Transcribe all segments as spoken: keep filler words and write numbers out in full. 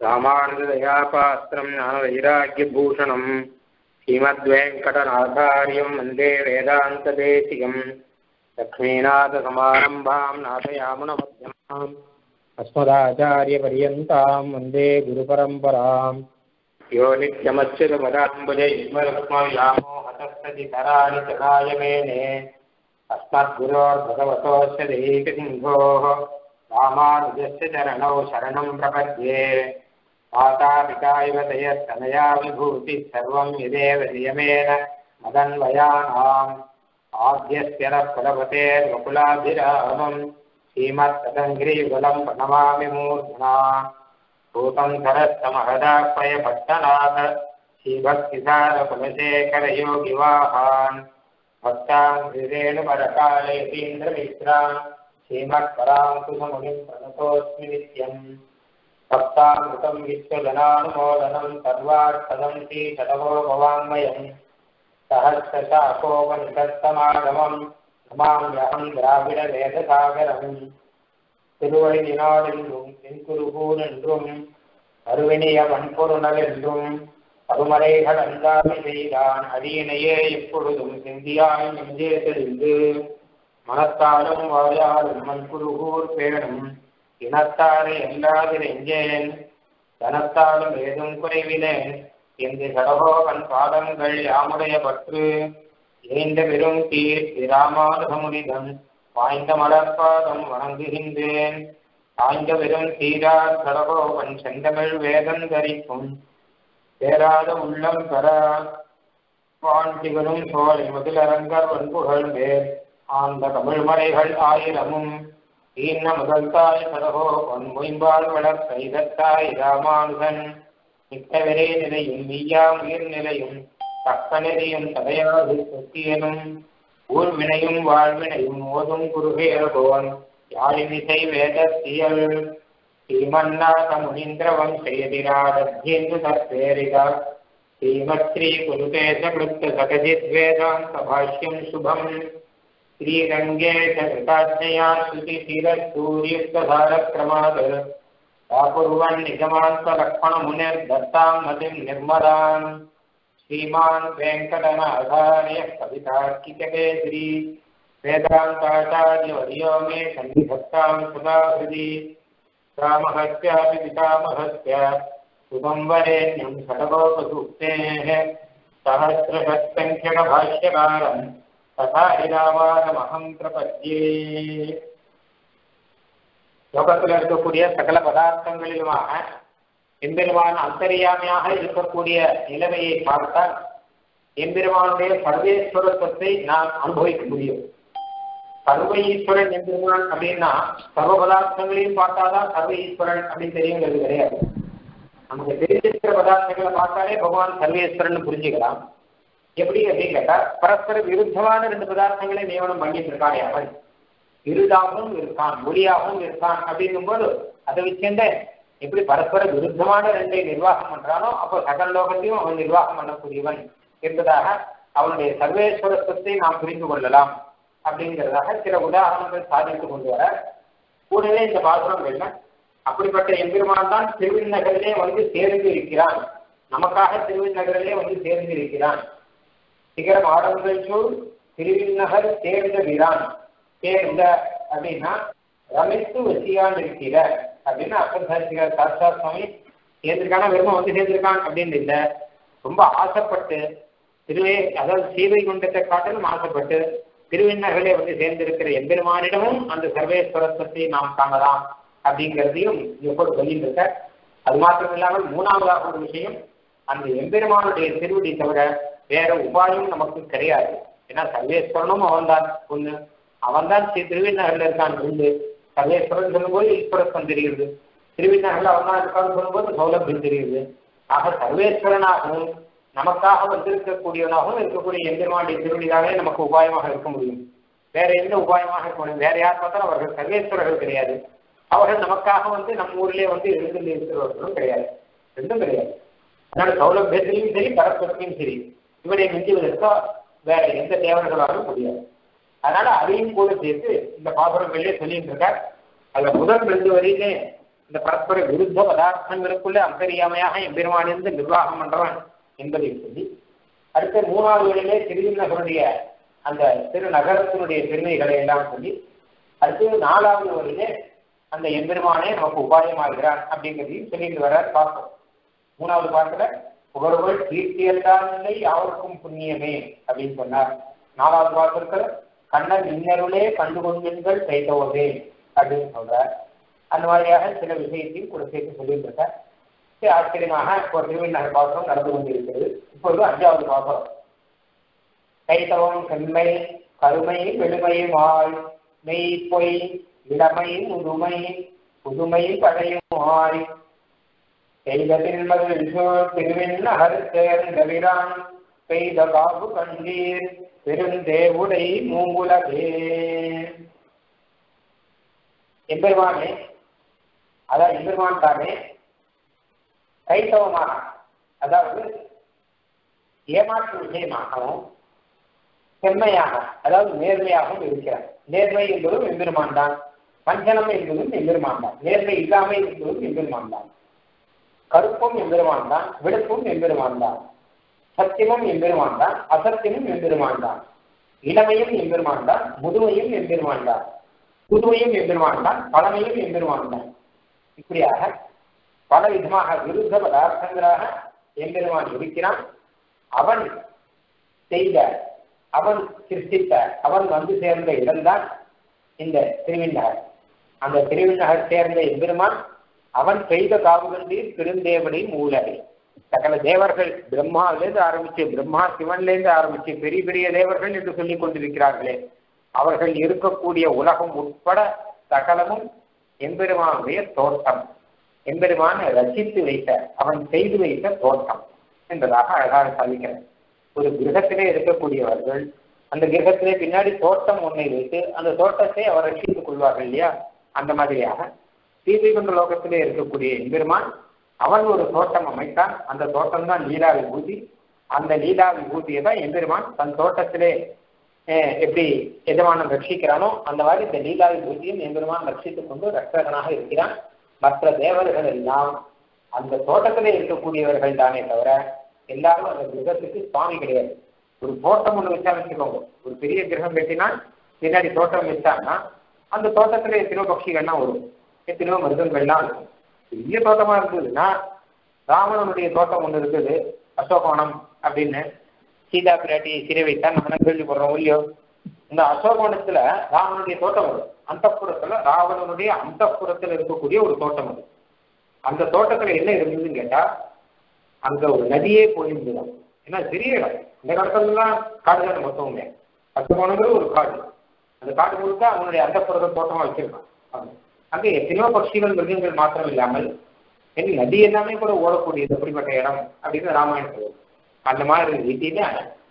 रामानुजदयापात्रं ज्ञानवैराग्यभूषणं श्रीमद्वेङ्कटनाथार्यं वन्दे वेदान्तदेशिकं लक्ष्मीनाथसमारम्भां नाथयामुनमध्यमाम् अस्मदाचार्यपर्यन्तां वन्दे गुरुपरम्परां यो नित्यमच्युतपदाम्बुजयुग्मरुक्मव्यामोहतस्तदितराणि चकाय मेने अस्मद्गुरोर्भगवतोऽस्य दैकसिन्धोः रामानुजस्य चरणौ शरणं प्रपद्ये। माता पिता इव तयस्तनया विभूतिः सर्वं यदेव नियमेन मदन्वयानाम् आद्यस्य नः कुलपतेर्वकुलाभिरामम् श्रीमत्तदङ्घ्रियुगलं प्रणमामि मूर्ध्ना। भूतं सरस्तमहदाह्वयपट्टनाथ श्रीभक्तिसारकुलशेखरयोगिवाहान् भक्ताङ्घ्रिरेणुपरकालयतीन्द्रमित्रान् श्रीमत्पराङ्कुशमुनिं प्रणतोऽस्मि नित्यम्। भक्तामृतं विश्वजनानुमोदनं सर्वार्थदं श्रीशतकोपवाङ्मयम् सहस्रशाखोपनिषत्समागमं नमाम्यहं द्राविडवेदसागरम्। திருவழியினாலென்றும் தென்குருகூர் என்றும் அருவினிய வன்பொருணல் என்றும் அருமறைகள் அந்தாதி செய்தான் அடியினையே எப்பொழுதும் சிந்தியாய் நெஞ்சே தெளிந்து மனத்தாலும் வாயாலும் மண்குருகூர் பேணும் இனத்தாரை எல்லாதிரெஞ்சேன் தனத்தாலும் ஏதும் குறைவினேன் என்று சடகோகன் பாதங்கள் யாமுடைய பற்று ஏந்த பெரும் தீர் ராமானுகமுனிதன் வாய்ந்த மலர்பாதம் வணங்குகின்றேன். ஆய்ந்த பெரும் தீரார் சடகோகன் செந்தமிழ் வேதம் தரிக்கும் சேராத உள்ளம் பெற வாண்டிகளும் சோலை முதலரங்கர் வன்புகள் மேல் ஆழ்ந்த தமிழ்மறைகள் ஆயிரமும் ஈன்ன முதல் தாய் சடகோகன் மொயம்பால் வளர் கைதத்தாய் ராமானுகன் மிக்கவரே நிலையும் மெய்யா உயிர் நிலையும் தக்க நெறியும் தடையாது சத்தியனும் ஊர்வினையும் வாழ்வினையும் ஓதும் குருகேரகோன் யாழினிசை வேதத்தியல் ஸ்ரீமன்னாத முனீந்திர வம்சயதிராடத்யேந்து தற்பேரிதா ஸ்ரீமத் ஸ்ரீ குருகேச கிருத்த சகஜித் வேதாந்த பாஷ்யம் சுபம் ஸ்ரீரங்கேஷ கிருதாஜ்ஞயா ஸ்ருதி சிரசூரியுக்ததாரக்ரமாத் தாபுர்வன் நிகமாந்த லக்ஷ்மண முனிர் தத்தாம் மதிம் நிர்மலான் श्रीमान वेंकटनाथार्य कवितार्किककेसरी वेदांताचार्यवर्यो मे सन्निधत्तां सदा हृदि रामहस्यापि पितामहस्य सुतं वरेण्यं षट्कोपसूक्तेः सहस्रशतसङ्ख्यकभाष्यकारं तथा रामानमहं प्रपद्ये. லோகத்தில் இருக்கக்கூடிய சகல பதார்த்தங்களிலுமாக எம்பெருமான் அந்தரியாமையாக இருக்கக்கூடிய நிலைமையை பார்த்தால் எம்பெருமானுடைய சர்வேஸ்வரத்துவத்தை நாம் அனுபவிக்க முடியும். சர்வ ஈஸ்வரன் எம்பெருமான் அப்படின்னா சர்வ பதார்த்தங்களையும் பார்த்தாதான் சர்வ ஈஸ்வரன் அப்படின்னு தெரியுங்கிறது கிடையாது. நமக்கு தெரிஞ்சிருக்கிற பதார்த்தங்களை பார்த்தாலே பகவான் சர்வேஸ்வரன் புரிஞ்சுக்கலாம். எப்படி அப்படின்னு கேட்டா பரஸ்பர விருத்தமான ரெண்டு பதார்த்தங்களை நியமனம் பண்ணிட்டு இருக்கானே அவன் இருதாகவும் இருக்கான் ஒளியாகவும் இருக்கான் அப்படிங்கும் போது அதை வச்சுட்ட எப்படி பரஸ்பர விருத்தமான ரெண்டை நிர்வாகம் பண்றானோ அப்போ சகல லோகத்தையும் அவன் நிர்வாகம் பண்ணக்கூடியவன் என்பதாக அவனுடைய சர்வேஸ்வரத்துவத்தை நாம் புரிந்து கொள்ளலாம் அப்படிங்கிறதாக சில உதாரணங்கள் சாதித்து கொண்டு வர கூடவே இந்த பாசுரம் என்ன அப்படிப்பட்ட எம்பெருமான் தான் திருவிநகரிலே வந்து சேர்ந்து இருக்கிறான். நமக்காக திருவிநகரிலே வந்து சேர்ந்து இருக்கிறான். சிகரம் ஆடங்கள் சூழ் திருவிநகர் சேர்ந்த வீரான் சேர்ந்த அப்படின்னா ரமித்து வசியான் இருக்கிற அப்படின்னு அப்பர் சாஸ்திரிகார் சாஸ்தா சுவாமி சேர்ந்திருக்கானா வெறும் வந்து சேர்ந்திருக்கான் அப்படின்னு இல்லை, ரொம்ப ஆசைப்பட்டு திருவே அதாவது சீவை குண்டத்தை காட்டிலும் ஆசைப்பட்டு திருவிண்ணர்களே வந்து சேர்ந்திருக்கிற எம்பெருமானிடமும் அந்த சர்வேஸ்வரத்துவத்தை நாம் காணலாம் அப்படிங்கிறதையும் எப்போது சொல்லிட்டு இருக்க. அது மாத்திரம் இல்லாமல் மூணாவதாக ஒரு விஷயம், அந்த எம்பெருமானுடைய திருவடி தவிர வேற உபாயம் நமக்கு கிடையாது. ஏன்னா சர்வேஸ்வரனும் அவன்தான் ஒண்ணு, அவன்தான் திருவிண்ணகர்ல இருக்கான் ரெண்டு. சர்வேஸ்வரன் சொல்லும்போது ஈஸ்வரத்துவம் தெரியுது, திருவிண்ணகர்ல அவன்தான் இருக்கான்னு சொல்லும்போது சௌலபியம் தெரியுது. ஆக சர்வேஸ்வரனாகவும் நமக்காக வந்திருக்கக்கூடியவனாகவும் இருக்கக்கூடிய எம்பெருமானுடைய திருவடிதானே நமக்கு உபாயமாக இருக்க முடியும். வேற எந்த உபாயமாக இருக்க முடியும்? வேற யார் பார்த்தாலும் அவர்கள் சர்வேஸ்வரர்கள் கிடையாது. அவர்கள் நமக்காக வந்து நம்ம ஊரிலே வந்து எழுந்து இருக்கிறவர்களும் கிடையாது, ரெண்டும் கிடையாது. அதனால சௌலபியத்திலையும் சரி பரஸ்பரத்தையும் சரி இவனை மிஞ்சுவதற்கோ வேற எந்த தேவர்களாலும் முடியாது. அதனால அதையும் கூட சேர்த்து இந்த பாசுரங்களிலே சொல்லிட்டு இருக்கார். அதுல முதல் ரெண்டு வரையிலே இந்த பரஸ்பர விருத்த பதார்த்தங்களுக்குள்ள அந்தரியாமையாக எம்பெருமானிருந்து நிர்வாகம் பண்றவன் என்பதை சொல்லி, அடுத்த மூணாவது வழியிலே திருவிண்ணகருடைய அந்த திரு நகரத்தினுடைய பெருமைகளை எல்லாம் சொல்லி, அடுத்தது நாலாவது வழியிலே அந்த எம்பெருமானே நமக்கு உபாயமாகிறான் அப்படிங்கிறதையும் சொல்லிட்டு வர பார்ப்போம். மூணாவது பாட்டுல புகழ்கள் கீர்த்தியெல்லாம் இல்லை யாருக்கும் புண்ணியமே அப்படின்னு சொன்னார். நாலாவது பாட்டிருக்கிற கண்ணன் இன்னருளே கண்டு கொண்டீர்கள் கைத்தவதே அப்படின்னு சொல்றார். அந்த மாதிரியாக சில விஷயத்தையும் கூட சேர்த்து சொல்லிட்டு இருக்கார். ஆச்சரியமாக இப்போ திருவிண்ணகர் பாத்திரம் நடந்து கொண்டிருக்கிறது. இப்பொழுது அஞ்சாவது பாத்திரம் கைத்தவம் செம்மை கருமை வெளுமையும் ஆய் மெய் பொய் இளமை முதுமை புதுமை படையும் ஆய் செய்த திருமகள் திருவிண்ணகர் சேர்ந்தவிரான் பெய்த காபு கண்டீர் பெருந்தேவுடை மூங்குலகே. எம்பெருமானே, அதான் எம்பெருமான் தானே கைத்தவமாக, அதாவது ஏமாற்று விஷயமாகவும் செம்மையாக, அதாவது நேர்மையாகவும் இருக்கிறார். நேர்மை என்பதும் எம்பெருமான் தான், வஞ்சனம் என்பதும் எம்பெருமான் தான், நேர்மை இல்லாமை என்பதும் எம்பெருமான் தான், கருப்பும் எம்பெருமான் தான், வெளுப்பும் எம்பெருமான் தான், சத்தியமும் எம்பெருமான் தான், அசத்தியமும் எம்பெருமான் தான், இளமையும் எம்பெருமான் தான், முதுமையும் எம்பெருமான் தான், புதுமையும் எம்பெருமான் தான், பழமையும் எம்பெருமான் தான். இப்படியாக பல விதமாக விருத்த பதார்த்தங்களாக எம்பெருமான் இருக்கிறான். அவன் செய்த, அவன் சிருஷ்டித்த, அவன் வந்து சேர்ந்த இடம்தான் இந்த திருவிண்ணகர். அந்த திருவிண்ணகர் சேர்ந்த எம்பெருமான் அவன் பெய்த காவுகண்டீர் பெருந்தேவனை மூலகை. சகல தேவர்கள் பிரம்மாவிலேருந்து ஆரம்பிச்சு, பிரம்மா சிவன்லேருந்து ஆரம்பிச்சு பெரிய பெரிய தேவர்கள் என்று சொல்லிக் கொண்டிருக்கிறார்களே, அவர்கள் இருக்கக்கூடிய உலகம் உட்பட சகலமும் எம்பெருமானுடைய தோட்டம், எம்பெருமான ரசித்து வைத்த, அவன் செய்து வைத்த தோட்டம் என்பதாக அழகாக சாதிக்கிறார். ஒரு கிரகத்திலே இருக்கக்கூடியவர்கள் அந்த கிரகத்திலே பின்னாடி தோட்டம் ஒன்றை வைத்து அந்த தோட்டத்தை அவர் ரசித்துக் கொள்வார்கள் இல்லையா? அந்த மாதிரியாக ஸ்ரீவைகுண்ட லோகத்திலே இருக்கக்கூடிய எம்பெருமான் அவன் ஒரு தோட்டம் அமைத்தான். அந்த தோட்டம் தான் லீலா விபூதி. அந்த லீலா விபூதியை தான் எம்பெருமான் தன் தோட்டத்திலே எப்படி எஜமானம் ரட்சிக்கிறானோ அந்த மாதிரி இந்த லீலா விபூதியும் எம்பெருமான் ரட்சித்துக் கொண்டு ரட்சகனாக இருக்கிறான். மற்ற தேவர்கள் எல்லாம் அந்த தோட்டத்திலே இருக்கக்கூடியவர்கள் தானே தவிர எல்லாரும் அந்த கிரகத்துக்கு சுவாமி கிடையாது. ஒரு தோட்டம் ஒன்று வச்சா வச்சுக்கோங்க, ஒரு பெரிய கிரகம் கட்டினால் பின்னாடி தோட்டம் வச்சாங்கன்னா அந்த தோட்டத்துல எத்தனையோ பட்சிகள்லாம் வரும், எத்தனையோ மிருகங்கள்லாம் இருக்கும். பெரிய தோட்டமா இருந்ததுன்னா ராவணனுடைய தோட்டம் ஒன்று இருக்குது அசோகவனம் அப்படின்னு, சீதா பிராட்டி சிறை வைத்தா நம்ம கேள்விப்படுறோம் இல்லையோ. இந்த அசோகவனத்துல ராவணனுடைய தோட்டம் வரும். அந்த புறத்துல ராவணனுடைய அந்த புறத்துல இருக்கக்கூடிய ஒரு தோட்டம் அது. அந்த தோட்டத்துல என்ன இருந்ததுன்னு கேட்டா அங்க ஒரு நதியே போயிருந்துதான். ஏன்னா பெரிய இடம், இந்த காலத்துலாம் காடு தானே மொத்தமுமே. அசோகவனங்கிறது ஒரு காடு, அந்த காடு முழுக்க அவனுடைய அந்த புறத்தை தோட்டமா வச்சிருக்கான். அங்கே எத்தனையோ பட்சிகள் மிருகங்கள் மாத்திரம் இல்லாமல் என் நதி எல்லாமே கூட ஓடக்கூடியது அப்படிப்பட்ட இடம் அப்படின்னு ராமாயணம் சொல்லுவோம். அந்த மாதிரி ரீதியில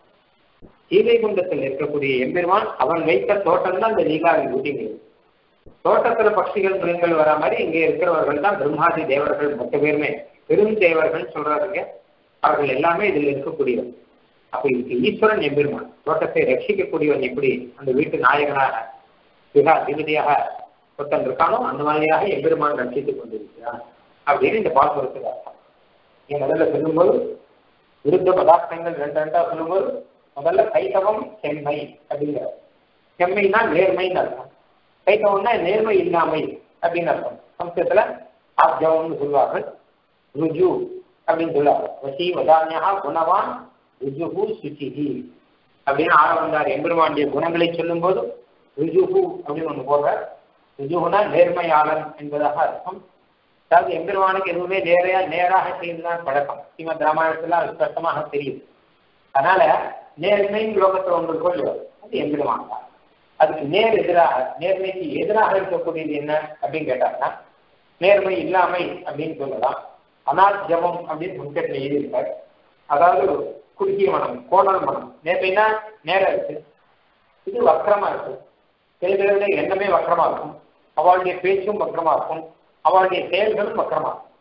ஸ்ரீவைகுண்டத்தில் இருக்கக்கூடிய எம்பெருமான் அவன் வைத்த தோட்டம் தான் இந்த லீலாவின் ஊட்டிங்கிறது. தோட்டத்துல பட்சிகள் மிருகங்கள் வர மாதிரி இங்கே இருக்கிறவர்கள் தான் பிரம்மாதி தேவர்கள் மொத்த பேருமே பெரும் தேவர்கள் சொல்றாருங்க. அவர்கள் எல்லாமே இதில் இருக்கக்கூடியவன். அப்ப இதுக்கு ஈஸ்வரன் எம்பெருமான் தோட்டத்தை ரட்சிக்கக்கூடியவன். எப்படி அந்த வீட்டு நாயகனாக மிக அதிபதியாக ஒருத்தன் இருக்கானோ அந்த மாதிரியாக எம்பெருமான் ரட்சித்துக் கொண்டிருக்கிறான் அப்படின்னு இந்த பாசுரத்துக்கு அர்த்தம். நீ முதல்ல சொல்லும்போது விருத்த பதார்த்தங்கள் ரெண்டு ரெண்டா சொல்லும்போது முதல்ல கைத்தவம் செம்மை அப்படிங்கிற, செம்மைனா நேர்மைன்னு அர்த்தம், கைத்தவம்னா நேர்மை இல்லாமை அப்படின்னு அர்த்தம். சமஸ்கிருதத்துல ஆப்ஜவம்னு சொல்லுவார்கள், ருஜு அப்படின்னு சொல்லுவாங்க. வசி வதானியா குணவான் ருஜுகு சுச்சிஹி அப்படின்னு ஆள வந்தார். எம்பெருமானுடைய குணங்களை சொல்லும் போது ருஜுகு அப்படின்னு ஒண்ணு போடுறார். ருஜுகுனா நேர்மையாளன் என்பதாக அர்த்தம். அதாவது எம்பெருமானுக்கு எதுவுமே நேரையா நேராக செய்துதான் பழக்கம். ஸ்ரீமத் ராமாயணத்துல அது ஸ்பஷ்டமாக தெரியுது. அதனால நேர்மையின் லோகத்தில் ஒன்று கொள்ளுவார், அது எம்பெருமான் தான். அதுக்கு நேர் எதிராக, நேர்மைக்கு எதிராக இருக்கக்கூடியது என்ன அப்படின்னு கேட்டாங்கன்னா நேர்மை இல்லாமை அப்படின்னு சொல்லலாம். அனாஜபம் அப்படின்னு புத்தகத்தில் எழுதியிருக்கார். அதாவது குறுகிய மனம், கோணல் மனம். நேர்மைனா நேரம் இருக்கு, இது வக்கரமா இருக்கு. சில பேருடைய எண்ணமே வக்கரமா இருக்கும், அவளுடைய பேச்சும் வக்கரமா இருக்கும், அவளுடைய செயல்களும் வக்கரமா இருக்கும்.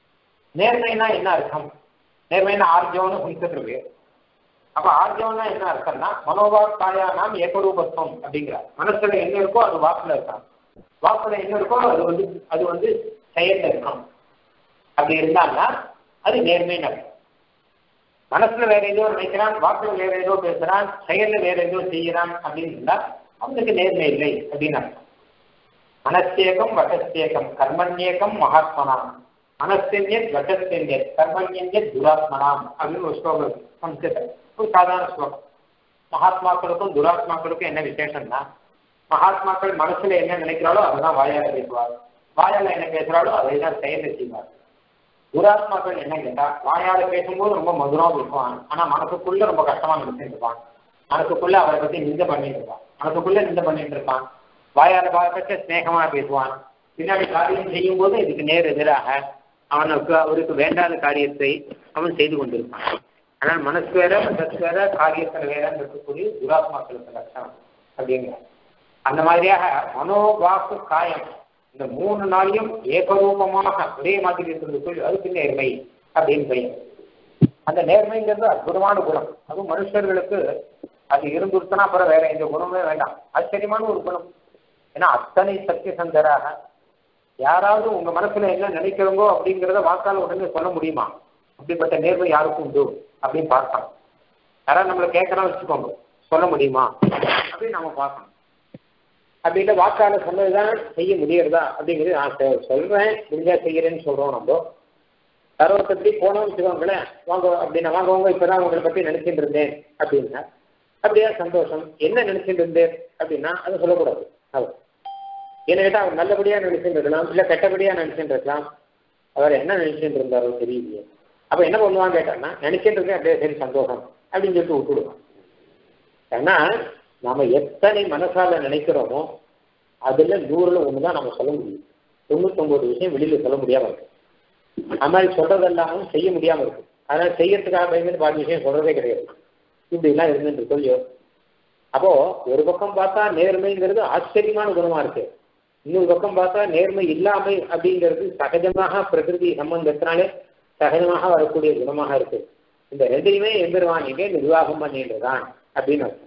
நேர்மைனா என்ன அர்த்தம்? நேர்மைனா ஆர்ஜவம்னு புத்தகத்திற்கு. அப்ப ஆர்ஜவம்னா என்ன அர்த்தம்னா மனோவாக்காயா நாம் ஏகரூபத்துவம் அப்படிங்கிறார். மனசுல என்ன இருக்கோ அது வாக்குல இருக்கான், வாக்குல என்ன இருக்கோ அது வந்து அது வந்து செயல்ல இருக்கணும். அப்படி இருந்தால்னா அது நேர்மை நடக்கும். மனசுல வேற ஏதோ நினைக்கிறான், வாக்குல வேற ஏதோ பேசுறான், செயல்ல வேற ஏதோ செய்யறான் அப்படின்னு இருந்தா அவனுக்கு நேர்மை இல்லை அப்படின்னு அர்த்தம். மனசேகம் வசத்தேகம் கர்மண்யேகம் மகாத்மனாம், மனசென்யத் வசத்தென்யத் கர்மண்யன்யத் துராத்மனாம் அப்படின்னு ஒரு ஸ்லோகம் சம்ஸ்கிருதம், ஒரு சாதாரண ஸ்லோகம். மகாத்மாக்களுக்கும் துராத்மாக்களுக்கும் என்ன விசேஷம்னா, மகாத்மாக்கள் மனசுல என்ன நினைக்கிறாளோ அதுதான் வாயால பேசுவார், வாயால என்ன பேசுறாளோ அதை தான் செயல செய்வார். துராத்மாக்கள் என்ன கேட்டா, வாயால பேசும்போது ரொம்ப மதுரமா பேசுவான், ஆனா மனசுக்குள்ள ரொம்ப கஷ்டமா நினைச்சுட்டு இருப்பான், மனசுக்குள்ள அவரை பத்தி நிந்த பண்ணிட்டு இருப்பான், மனசுக்குள்ள நிந்த பண்ணிட்டு இருப்பான், வாயால பார்க்க ஸ்நேகமா பேசுவான், பின்னாடி காரியம் செய்யும் போது இதுக்கு நேர் எதிராக அவனுக்கு அவருக்கு வேண்டாத காரியத்தை அவன் செய்து கொண்டிருப்பான். ஆனால் மனசு வேற மனசு வேற காரியத்தில் வேறன்னு இருக்கக்கூடிய துராத்மாக்களுக்கு லட்சணம் அப்படிங்கிற அந்த மாதிரியாக மனோவாக்கு காயம் இந்த மூணு நாளையும் ஏகரூபமாக ஒரே மாதிரி இருக்கிறது, அதுக்கு நேர்மை அப்படின்னு பெயர். அந்த நேர்மைங்கிறது அற்புதமான குணம். அதுவும் மனுஷர்களுக்கு அது இருந்துருச்சுன்னா அப்புறம் வேற எந்த குணமே வேண்டாம், ஆச்சரியமான ஒரு குணம். ஏன்னா அத்தனை சத்தியசந்தராக யாராவது உங்க மனசுல என்ன நினைக்கிறோங்கோ அப்படிங்கிறத வாக்கால உடனே சொல்ல முடியுமா? அப்படிப்பட்ட நேர்மை யாருக்கும் உண்டு அப்படின்னு பார்க்கலாம். யாராவது நம்மளை கேட்கறோம் வச்சுக்கோங்க, சொல்ல முடியுமா அப்படின்னு நம்ம பார்க்கணும். அப்படின்ட்டு வாக்கால சொன்னதுதான் செய்ய முடியறதா அப்படிங்கிறது நான் சொல்றேன், முடிஞ்சா செய்யறேன்னு சொல்றோம். நம்ம தரவத்தை போனோம்னு வச்சுக்கோங்களேன், வாங்க அப்படின்னா வாங்கவங்க இப்பதான் உங்களை பத்தி நினைச்சிட்டு இருந்தேன் அப்படின்னா, அப்படியா சந்தோஷம், என்ன நினைச்சிட்டு இருந்தேன் அப்படின்னா அதை சொல்லக்கூடாது. அவர் என்ன கேட்டா அவர் நல்லபடியா நினைச்சுட்டு இருக்கலாம், இல்ல கெட்டபடியா நினைச்சுட்டு இருக்கலாம், அவர் என்ன நினைச்சுட்டு இருந்தாரோ தெரியலையே. அப்ப என்ன பண்ணுவான்னு கேட்டான்னா, நினைச்சிட்டு இருக்கேன் அப்படியே சரி சந்தோஷம் அப்படின்னு சொல்லிட்டு விட்டுடுவான். ஏன்னா நாம எத்தனை மனசால நினைக்கிறோமோ அதுல நூறுல ஒண்ணுதான் நம்ம சொல்ல முடியும், தொண்ணூத்தி ஒன்பது விஷயம் வெளியில சொல்ல முடியாம இருக்கு. அது மாதிரி சொல்றதெல்லாமும் செய்ய முடியாம இருக்கு. அதனால செய்யறதுக்காக பயந்து பாதி விஷயம் சொல்றதே கிடையாது. இப்படி எல்லாம் இருந்துட்டு சொல்லியோ. அப்போ ஒரு பக்கம் பார்த்தா நேர்மைங்கிறது ஆச்சரியமான குணமா இருக்கு, இன்னொரு பக்கம் பார்த்தா நேர்மை இல்லாமை அப்படிங்கிறது சகஜமாக பிரகிருதி சம்பந்தத்தினாலே சகஜமாக வரக்கூடிய குணமாக இருக்கு. இந்த ரெண்டையுமே எம்பெருமானிக்கே நிர்வாகம் பண்ணின்றதான் அப்படின்னு அர்த்தம்.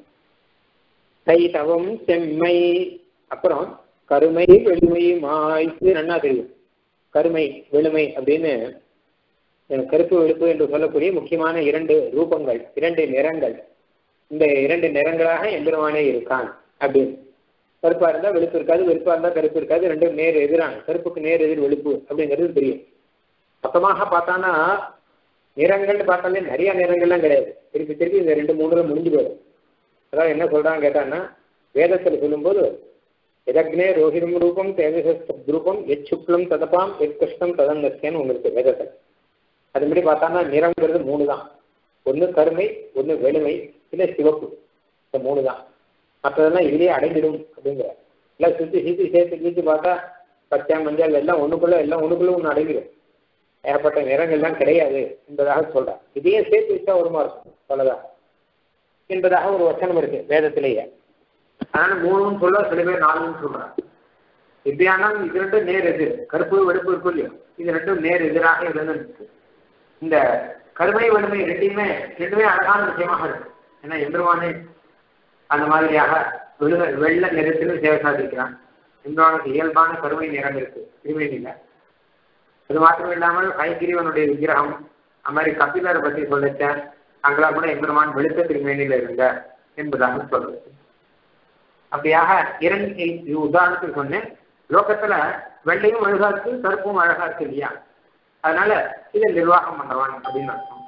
தைதவம் செம்மை, அப்புறம் கருமை வெளுமையுமாய், நன்னா தெரியும். கருமை வெளுமை அப்படின்னு கருப்பு வெளுப்பு என்று சொல்லக்கூடிய முக்கியமான இரண்டு ரூபங்கள், இரண்டு நிறங்கள். இந்த இரண்டு நிறங்களாக எம்பெருமானே இருக்கான் அப்படின்னு. கருப்பா இருந்தா வெளுப்பு இருக்காது, வெளுப்பா இருந்தா கருப்பு இருக்காது, ரெண்டும் நேர் எதிரான, கருப்புக்கு நேர் எதிர் வெளுப்பு அப்படிங்கிறது தெரியும். மொத்தமாக பார்த்தானா நிறங்கள்னு பார்த்தாலே நிறைய நிறங்கள்லாம் கிடையாது, திருப்பி திருப்பி இந்த ரெண்டு மூணுல முடிஞ்சு போயிடும். அதாவது என்ன சொல்றாங்க கேட்டான்னா, வேதத்தில் சொல்லும்போது எதக்னே ரோஹிதம் ரூபம் தேவசூபம் எச் சுக்லம் ததப்பாம் எத் கிருஷ்ணம் ததங்கஸ்கேன்னு உங்களுக்கு வேதத்தில். அதுபடி பார்த்தான்னா நிறங்கிறது மூணு தான், ஒன்று கருமை, ஒன்று வெளுமை, இல்லை சிவப்பு, இந்த மூணு தான். மற்றதெல்லாம் இதுலேயே அடைஞ்சிடும் அப்படிங்கிற எல்லாம் சுற்றி சுற்றி சேர்த்து கீழ்த்து பார்த்தா பச்சை மஞ்சள் எல்லாம் ஒன்றுக்குள்ள எல்லாம் ஒன்றுக்குள்ள ஒன்று அடைஞ்சிடும், ஏற்பட்ட நிறங்கள்லாம் கிடையாது என்பதாக சொல்றார். இதையே சேர்த்து வச்சா ஒரு மாதம் சொல்லதா என்பதாக ஒரு வச்சனம் இருக்கு வேதத்திலேயே. அதனால மூணுன்னு சொல்ல, சில பேர் நாலுன்னு சொல்றாங்க. இப்படியானால் இது ரெண்டும் நேர் எதிர், கருப்பு வெளுப்பு இருக்கும் இல்லையோ, இது ரெண்டும் நேர் எதிராக இருந்துருக்கு. இந்த கருமை வலிமை ரெண்டுமே ரெண்டுமே அழகான விஷயமாக இருக்கு. ஏன்னா எம்பெருமானே அந்த மாதிரியாக வெள்ள வெள்ள நிறத்திலும் சேவை சாதிக்கிறான். எம்பெருமானுக்கு இயல்பான கருமை நிறம் இருக்கு, திருமேனியில. அது மாத்திரம் இல்லாமல் ஹயகிரீவனுடைய விக்கிரகம், அது மாதிரி கபிலரை பற்றி சொல்லிச்சேன், அங்கெல்லாம் கூட எம்பெருமான் வெளுத்த திருமேனியில இருந்த என்பதாக சொல்றது. அப்படியாக இரண்டு உதாரணத்துக்கு சொன்னேன். லோகத்துல வெள்ளையும் அழகா இருக்கு, கருப்பும் அழகா இருக்கு இல்லையா? அதனால இதை நிர்வாகம் பண்றவான் அப்படின்னு அர்த்தம்.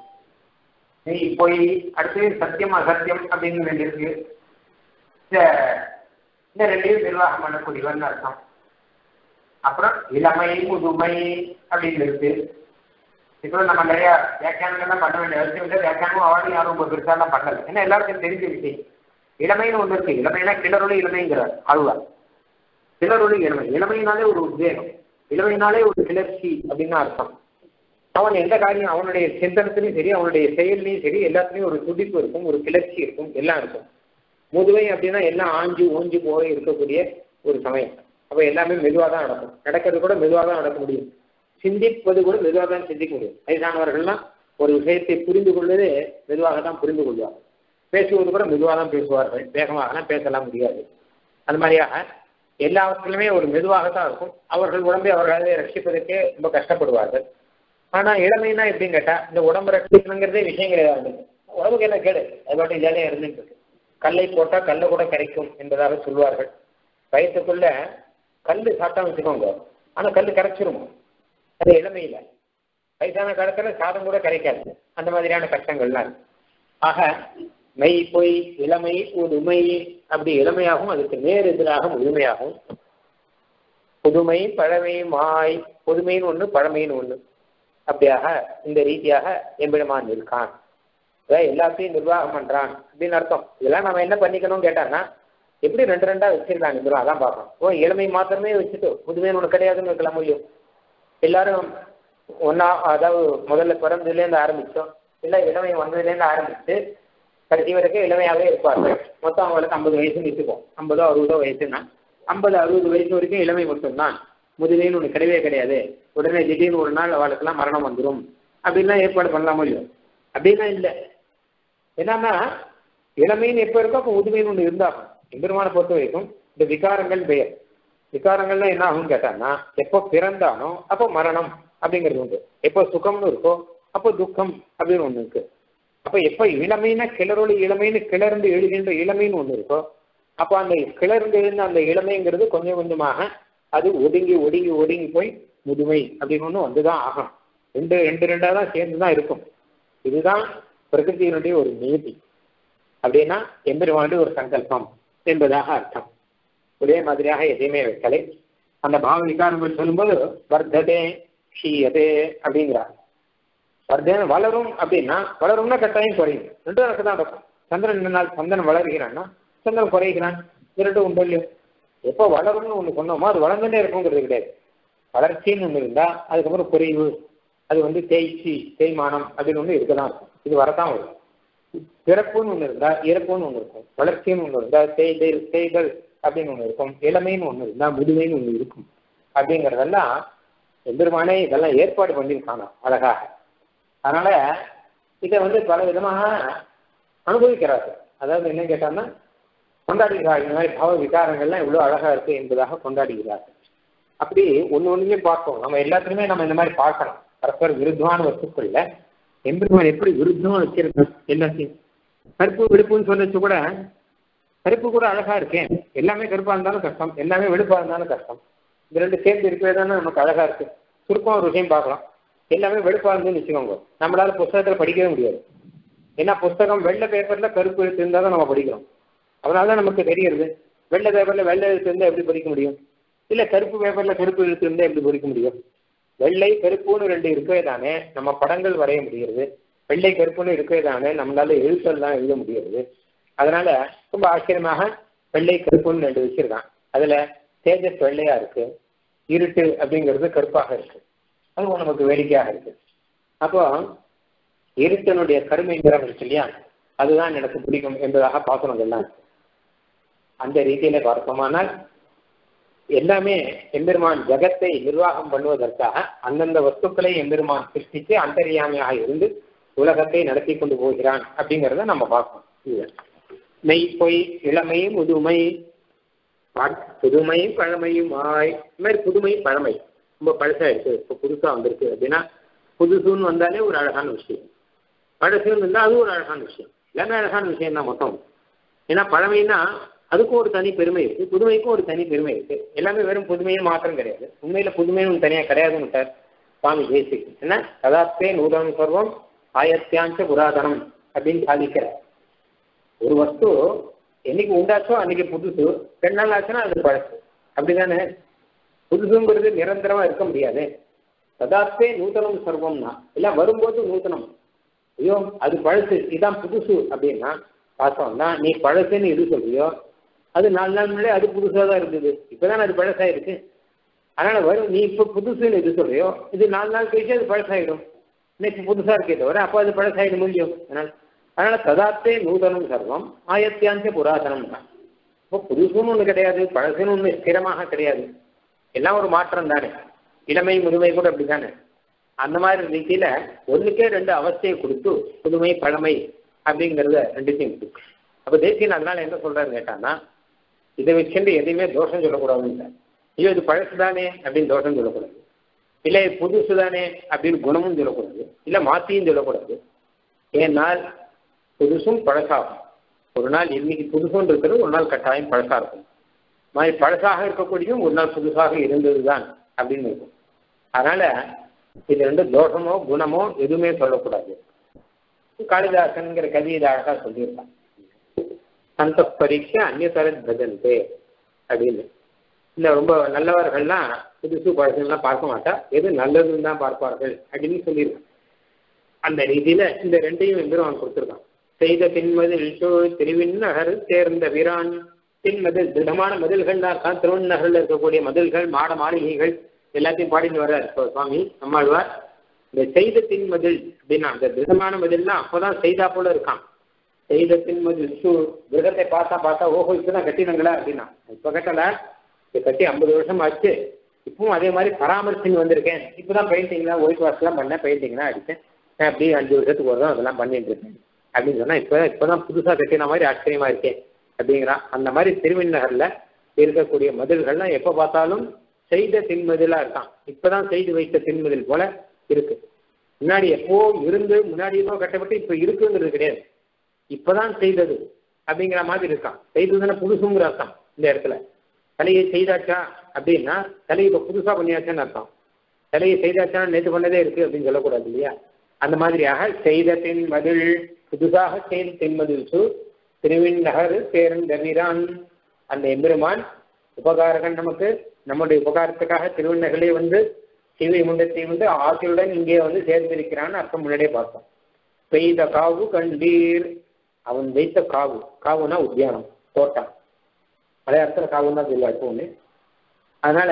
போய் அடுத்து சத்தியம் அசத்தியம் அப்படின்னு ரெண்டு இருக்கு, இந்த இந்த ரெண்டையும் நிர்வாகம் பண்ணக்கூடியவன் அர்த்தம். அப்புறம் இளமை முதுமை அப்படின்னு இருக்கு. இப்போ நம்ம நிறைய வியாக்கியானங்கள்லாம் பண்ண வேண்டிய அவசியம் இல்லை. வியாக்கியானமும் அவார்டு யாரும் ரொம்ப பெருசாலாம் பண்ணல, ஏன்னா எல்லாருக்கும் தெரிஞ்ச விஷயம். இளமைன்னு ஒன்று இருக்கு, இளமைனா கிளறொலி இளமைங்கிறார் ஆழ்வார். கிளறொலி இளமை, இளமையினாலே ஒரு உத்வேகம், இளமையினாலே ஒரு கிளர்ச்சி அப்படின்னு அர்த்தம். அவன் எந்த காரியம் அவனுடைய சிந்தனத்திலையும் சரி, அவனுடைய செயல்லையும் சரி, எல்லாத்துலேயும் ஒரு துடிப்பு இருக்கும், ஒரு கிளர்ச்சி இருக்கும், எல்லாம் இருக்கும். முதுவை அப்படின்னா எல்லாம் ஆஞ்சு ஓஞ்சு போய் இருக்கக்கூடிய ஒரு சமயம். அப்போ எல்லாமே மெதுவாக தான் நடக்கும், நடக்கிறது கூட மெதுவாக தான் நடக்க முடியும், சிந்திப்பது கூட மெதுவாக தான் சிந்திக்க முடியும். வயசானவர்கள்லாம் ஒரு விஷயத்தை புரிந்து கொள்வது மெதுவாக தான் புரிந்து கொள்வார்கள், பேசுவது கூட மெதுவாக தான் பேசுவார்கள், வேகமாக பேசலாம் முடியாது. அது மாதிரியாக எல்லாவற்றிலுமே ஒரு மெதுவாகத்தான் இருக்கும். அவர்கள் உடம்பை அவர்களே ரட்சிப்பதற்கே ரொம்ப கஷ்டப்படுவார்கள். ஆனா இளமைன்னா எப்படின்னு கேட்டா இந்த உடம்பு ரட்சிக்கணுங்கிறதே விஷயம் கிடையாது. உடம்புக்கு என்ன கேடு, அது பாட்டு ஜாலியாக இருந்துட்டு இருக்கு. கல்லை போட்டா கல்லை கூட கரைக்கும் என்பதாக சொல்வார்கள். வயசுக்குள்ள கல் சாப்பிட்டா வச்சுக்கோங்க, ஆனா கல் கரைச்சிரும். அது இளமையில. வயசான காலத்துல சாதம் கூட கரைக்காது. அந்த மாதிரியான கஷ்டங்கள்லாம். ஆக மெய் பொய் இளமை உடுமை அப்படி இளமையாகவும் அதுக்கு நேர் எதிராக முழுமையாகும். புதுமை பழமை மாய், புதுமைன்னு ஒண்ணு பழமைன்னு ஒண்ணு, அப்படியாக இந்த ரீதியாக எம்பெருமான் இருக்கான். அதாவது எல்லாத்தையும் நிர்வாகம் பண்றான் அப்படின்னு அர்த்தம். இதெல்லாம் நம்ம என்ன பண்ணிக்கணும்னு கேட்டாங்கன்னா, எப்படி ரெண்டு ரெண்டா வச்சிருக்காங்க இதெல்லாம் அதான் பார்க்கணும். ஓ இளமை மாத்திரமே வச்சுட்டு புதுமைன்னு ஒண்ணு கிடையாதுன்னு வைக்கலாம் முடியும். எல்லாரும் ஒன்னா, அதாவது முதல்ல பிறந்ததுலேருந்து ஆரம்பிச்சோம், இல்லை இளமை வந்ததுலேருந்து ஆரம்பிச்சு கடைசி வரைக்கும் இளமையாகவே இருப்பார்கள். மொத்தம் அவங்களுக்கு ஐம்பது வயசுன்னு வச்சுப்போம். ஐம்பதோ அறுபதோ வயசுன்னா ஐம்பது அறுபது வயசு வரைக்கும் இளமை மட்டும்தான், முதுமைன்னு ஒன்று கிடையவே கிடையாது. உடனே திடீர்னு ஒரு நாள் அவளுக்கெல்லாம் மரணம் வந்துடும் அப்படின்லாம் ஏற்பாடு பண்ணலாம் முடியும். அப்படின்லாம் இல்லை. என்னன்னா இளமைன்னு எப்போ இருக்கோ அப்போ முதுமைன்னு ஒன்று இருந்தாகும். எம்பெருமானை பொறுத்த வரைக்கும் இந்த விகாரங்கள் பெயர். விகாரங்கள்லாம் என்ன ஆகும்னு கேட்டாங்கன்னா, எப்போ பிறந்தானோ அப்போ மரணம் அப்படிங்கிறது உண்டு. எப்போ சுகம்னு இருக்கோ அப்போ துக்கம் அப்படின்னு ஒன்று இருக்கு. அப்போ எப்போ இளமைன்னா கிளறொளி இளமைன்னு கிளர்ந்து எழுகின்ற இளமைன்னு ஒன்று இருக்கோ அப்போ அந்த கிளர்ந்து எழுந்த அந்த இளமைங்கிறது கொஞ்சம் கொஞ்சமாக அது ஒடுங்கி ஒடுங்கி ஒடுங்கி போய் முதுமை அப்படின்னு ஒன்று வந்துதான் ஆகும். ரெண்டு ரெண்டு ரெண்டாக தான் சேர்ந்து தான் இருக்கும். இதுதான் பிரகிருதியினுடைய ஒரு நீதி. அப்படின்னா எம்பெருமானுடைய ஒரு சங்கல்பம் என்பதாக அர்த்தம். ஒரே மாதிரியாக எதையுமே வைக்கலை. அந்த பாவ விகாரங்கள் சொல்லும்போது வர்த்ததே ஷீயதே அப்படிங்கிறார். வர்த்தனை வளரும் அப்படின்னா வளரும்னா கட்டாயம் குறையும். ரெண்டும் எனக்கு தான் இருக்கும். சந்திரன் ரெண்டு நாள் சந்திரன் வளர்கிறான்னா சந்திரன் குறைகிறான், இது ரெண்டும் உண்டு இல்லையோ. எப்போ வளரும்னு ஒன்று சொன்னோமோ அது வளர்ந்துட்டே இருக்குங்கிறது கிடையாது. வளர்ச்சின்னு ஒன்று இருந்தால் அதுக்கப்புறம் குறைவு, அது வந்து தேய்ச்சி தேய்மானம் அப்படின்னு ஒன்று இருக்கதான் இருக்கும். இது வரத்தான் வரும். பிறப்புன்னு ஒன்று இருந்தால் இறப்புன்னு ஒன்று இருக்கும். வளர்ச்சின்னு ஒன்று இருந்தால் தேய்தல் தேய்தல் அப்படின்னு ஒன்று இருக்கும். இளமைன்னு ஒன்று இருந்தால் முதுமைன்னு ஒன்று இருக்கும். அப்படிங்கிறதெல்லாம் எம்பெருமானே இதெல்லாம் ஏற்பாடு பண்ணியிருக்கானோ அழகாக. அதனால இதை வந்து பல விதமாக அனுபவிக்கிறார்கள். அதாவது என்ன கேட்டாங்கன்னா கொண்டாடுகிறார்கள். இந்த மாதிரி பாவ விகாரங்கள்லாம் இவ்வளோ அழகா இருக்கு என்பதாக கொண்டாடுகிறார்கள். அப்படி ஒன்று ஒன்றுமே பார்ப்போம். நம்ம எல்லாத்துக்குமே நம்ம இந்த மாதிரி பார்க்கணும். பரஸ்பர விருத்தமான வஸ்துக்கள்ல எம்பெருமான் எப்படி விருத்தமா வச்சிருக்கோம் எல்லாத்தையும். கருப்பு வெளுப்புன்னு சொல்லச்சு கூட கருப்பு கூட அழகா இருக்கேன். எல்லாமே கருப்பா இருந்தாலும் கஷ்டம், எல்லாமே வெளுப்பா இருந்தாலும் கஷ்டம். இந்த ரெண்டு சேர்ந்து இருக்கவே தானே நமக்கு அழகா இருக்கு. சுருக்கம் ஒரு விஷயம் பார்க்கலாம். எல்லாமே வெளுப்பா இருந்துன்னு வச்சுக்கோங்க, நம்மளால புஸ்தகத்துல படிக்கவே முடியாது. ஏன்னா புஸ்தகம் வெள்ளை பேப்பர்ல கருப்பு எழுத்து இருந்தால் தான் நம்ம படிக்கிறோம். அதனாலதான் நமக்கு தெரியுது. வெள்ளை பேப்பர்ல வெள்ளை எழுத்து இருந்தால் எப்படி படிக்க முடியும்? இல்ல கருப்பு பேப்பர்ல கருப்பு எழுத்து இருந்தால் எப்படி படிக்க முடியும்? வெள்ளை கருப்புன்னு ரெண்டு இருக்கவே தானே நம்ம படங்கள் வரைய முடிகிறது. வெள்ளை கருப்புன்னு இருக்கவே தானே நம்மளால எழுத்தெல்லாம் எழுத முடிகிறது. அதனால ரொம்ப ஆச்சரியமாக வெள்ளை கருப்புன்னு ரெண்டு வச்சிருக்கான். அதுல தேஜஸ் வெள்ளையா இருக்கு, இருட்டு அப்படிங்கிறது கருப்பாக இருக்கு. அதுவும் நமக்கு வேடிக்கையாக இருக்கு. அப்போ இருட்டனுடைய கருமை நிறம் இருக்கு இல்லையா, அதுதான் எனக்கு பிடிக்கும் என்பதாக பாசனம் எல்லாம் இருக்கு. அந்த ரீதியில பார்த்தோமானால் எல்லாமே எம்பெருமான் ஜகத்தை நிர்வாகம் பண்ணுவதற்காக அந்தந்த வஸ்துக்களை எம்பெருமான் சிருஷ்டித்து அந்தரியாமையாக இருந்து உலகத்தை நடத்தி கொண்டு போகிறான் அப்படிங்கிறத நம்ம பார்க்கணும். மெய் பொய் இளமை முதுமை புதுமை பழமையும் ஆய். இந்த மாதிரி புதுமை பழமை ரொம்ப பழசா இருக்கு, இப்போ புதுசா வந்திருக்கு அப்படின்னா புதுசுன்னு வந்தாலே ஒரு அழகான விஷயம். பழசுன்னு இருந்தால் அதுவும் ஒரு அழகான விஷயம். எல்லாமே அழகான விஷயம் தான் மொத்தம். ஏன்னா பழமைன்னா அதுக்கும் ஒரு தனி பெருமை இருக்கு, புதுமைக்கும் ஒரு தனி பெருமை இருக்கு. எல்லாமே வெறும் புதுமையும் மாத்திரம் கிடையாது. உண்மையில புதுமையும் தனியா கிடையாதுன்னு சார் சுவாமி தேசிக என்ன கதாத்தே நூதனம் சர்வம் ஆயத்தியாஞ்ச புராதனம் அப்படின்னு சாதிக்கிறார். ஒரு வஸ்து என்னைக்கு உண்டாச்சோ அன்னைக்கு புதுசு, ரெண்டு நாள் ஆச்சுன்னா அது பழசு. அப்படிதானே? புதுசுங்கிறது நிரந்தரமா இருக்க முடியாது. கதாத்தே நூதனம் சர்வம்னா எல்லாம் வரும்போது நூத்தனம். ஐயோ அது பழசு இதான் புதுசு அப்படின்னா பார்த்தோம்னா நீ பழசுன்னு எது சொல்றியோ அது நாலு நாள் முன்னாடி அது புதுசாக தான் இருந்தது, இப்போதான் அது பழசாயிருக்கு. அதனால வரும் நீ இப்போ புதுசுன்னு எது சொல்றியோ இது நாலு நாள் கழிச்சு அது பழசாயிடும். இன்னைக்கு புதுசா இருக்கே தவிர அப்போ அது பழசாயிடும் முடியும். அதனால அதனால கதாத்தே நூதனம் சர்வம் ஆயத்தியாஞ்ச புராதனம் தான். இப்போ புதுசுன்னு ஒன்று கிடையாது, பழசுன்னு ஒன்று ஸ்திரமாக கிடையாது. எல்லாம் ஒரு மாற்றம் தானே. இளமை முதுமை கூட அப்படித்தானே. அந்த மாதிரி ரீதியில ஒன்றுக்கே ரெண்டு அவஸ்தையை கொடுத்து புதுமை பழமை அப்படிங்கிறத ரெண்டுத்தையும் கொடுக்கும். அப்போ தேசியன் அதனால என்ன சொல்றாரு கேட்டான்னா இதை வச்சுட்டு எதையுமே தோஷம் சொல்லக்கூடாதுன்னு இல்லை. ஐயோ இது பழசுதானே அப்படின்னு தோஷம் சொல்லக்கூடாது, இல்லை புதுசுதானே அப்படின்னு குணமும் சொல்லக்கூடாது, இல்லை மாத்தியும் சொல்லக்கூடாது. ஏன்னால் புதுசும் பழசாகும். ஒரு நாள் இன்னைக்கு புதுசுன்னு இருக்கிறது ஒரு நாள் கட்டாயம் பழசா இருக்கும். மாதிரி பழசாக இருக்கக்கூடியதும் ஒரு நாள் புதுசாக இருந்தது தான் அப்படின்னு இருக்கும். அதனால இது ரெண்டு தோஷமோ குணமோ எதுவுமே சொல்லக்கூடாது. காளிதாசன்கிற கவிதை அழகா சொல்லியிருக்கான், சந்த பரீட்சை அந்நியதர பஜந்தே அப்படின்னு. இல்லை ரொம்ப நல்லவர்கள்லாம் புதுசு பழசுலாம் பார்க்க மாட்டா, எது நல்லதுன்னு தான் பார்ப்பார்கள் அப்படின்னு சொல்லியிருக்கான். அந்த ரீதியில இந்த ரெண்டையும் எம்பெருமான் கொடுத்துருக்கான். செய்த பின்மதில் திருவிண்ணகர் சேர்ந்த வீரான். பின்மதில் திடமான மதில்கள் தான் இருக்கான். திருவண்ணகரில் இருக்கக்கூடிய மதில்கள், மாட மாளிகைகள் எல்லாத்தையும் பாடிட்டு வர்றார் சுவாமி நம்மாழ்வார். இந்த செய்த பின்மதில் அப்படின்னா அந்த திடமான மதில்லாம் அப்போதான் செய்தா போல இருக்கான். செய்த பின்மதில் சூ கிரகத்தை பார்த்தா பார்த்தா ஓஹோ இப்பதான் கட்டினங்களா அப்படின்னா, இப்ப கட்டல, இப்ப கட்டி ஐம்பது வருஷம் ஆச்சு, இப்பவும் அதே மாதிரி பராமரிச்சுன்னு வந்திருக்கேன். இப்பதான் பெயிண்டிங்லாம் ஒயிட் வாஷ் எல்லாம் பண்ணேன், பெயிண்டிங்லாம் அடித்தேன், அப்படியே அஞ்சு வருஷத்துக்கு ஒரு தான் அதெல்லாம் பண்ணிட்டு இருக்கேன் அப்படின்னு சொன்னா, இப்ப இப்பதான் புதுசா கட்டின மாதிரி ஆச்சரியமா இருக்கேன் அப்படிங்கிறான். அந்த மாதிரி திருவிண்ணகர்ல இருக்கக்கூடிய மதில்கள்லாம் எப்ப பார்த்தாலும் செய்த தின்மதிலா இருக்கான். இப்பதான் செய்து வைத்த தின்மதில் போல இருக்கு. முன்னாடி எப்போ இருந்து முன்னாடி ஏதோ கட்டப்பட்டு இப்ப இருக்குங்கிறது கிடையாது, இப்பதான் செய்தது அப்படிங்கிற மாதிரி இருக்கான். செய்ததுன்னா புதுசுங்கிற அர்த்தம். இந்த இடத்துல தலையை செய்தாச்சா அப்படின்னா தலையை இப்ப புதுசா பண்ணியாச்சான்னு அர்த்தம். தலையை செய்தாச்சான்னு நேற்று பண்ணதே இருக்கு அப்படின்னு சொல்லக்கூடாது இல்லையா? அந்த மாதிரியாக செய்த தின்மதில், புதுசாக செய்த தின்மதில் சு திருவிண்ணகர் சேர்ந்த வீரான். அந்த எம்பெருமான் உபகாரகன், நமக்கு நம்முடைய உபகாரத்துக்காக திருவிண்ணகரே வந்து சிவை முண்டத்தை வந்து ஆசையுடன் இங்கே வந்து சேர்ந்திருக்கிறான்னு அர்த்தம் முன்னாடியே பார்த்தோம். பெய்த காவு கண்டீர், அவன் வைத்த காவு, காவுனா உத்தியானம், தோட்டம், அதே அர்த்தம் காவுன்னு தான் சொல்லுவா இப்போ ஒன்று. அதனால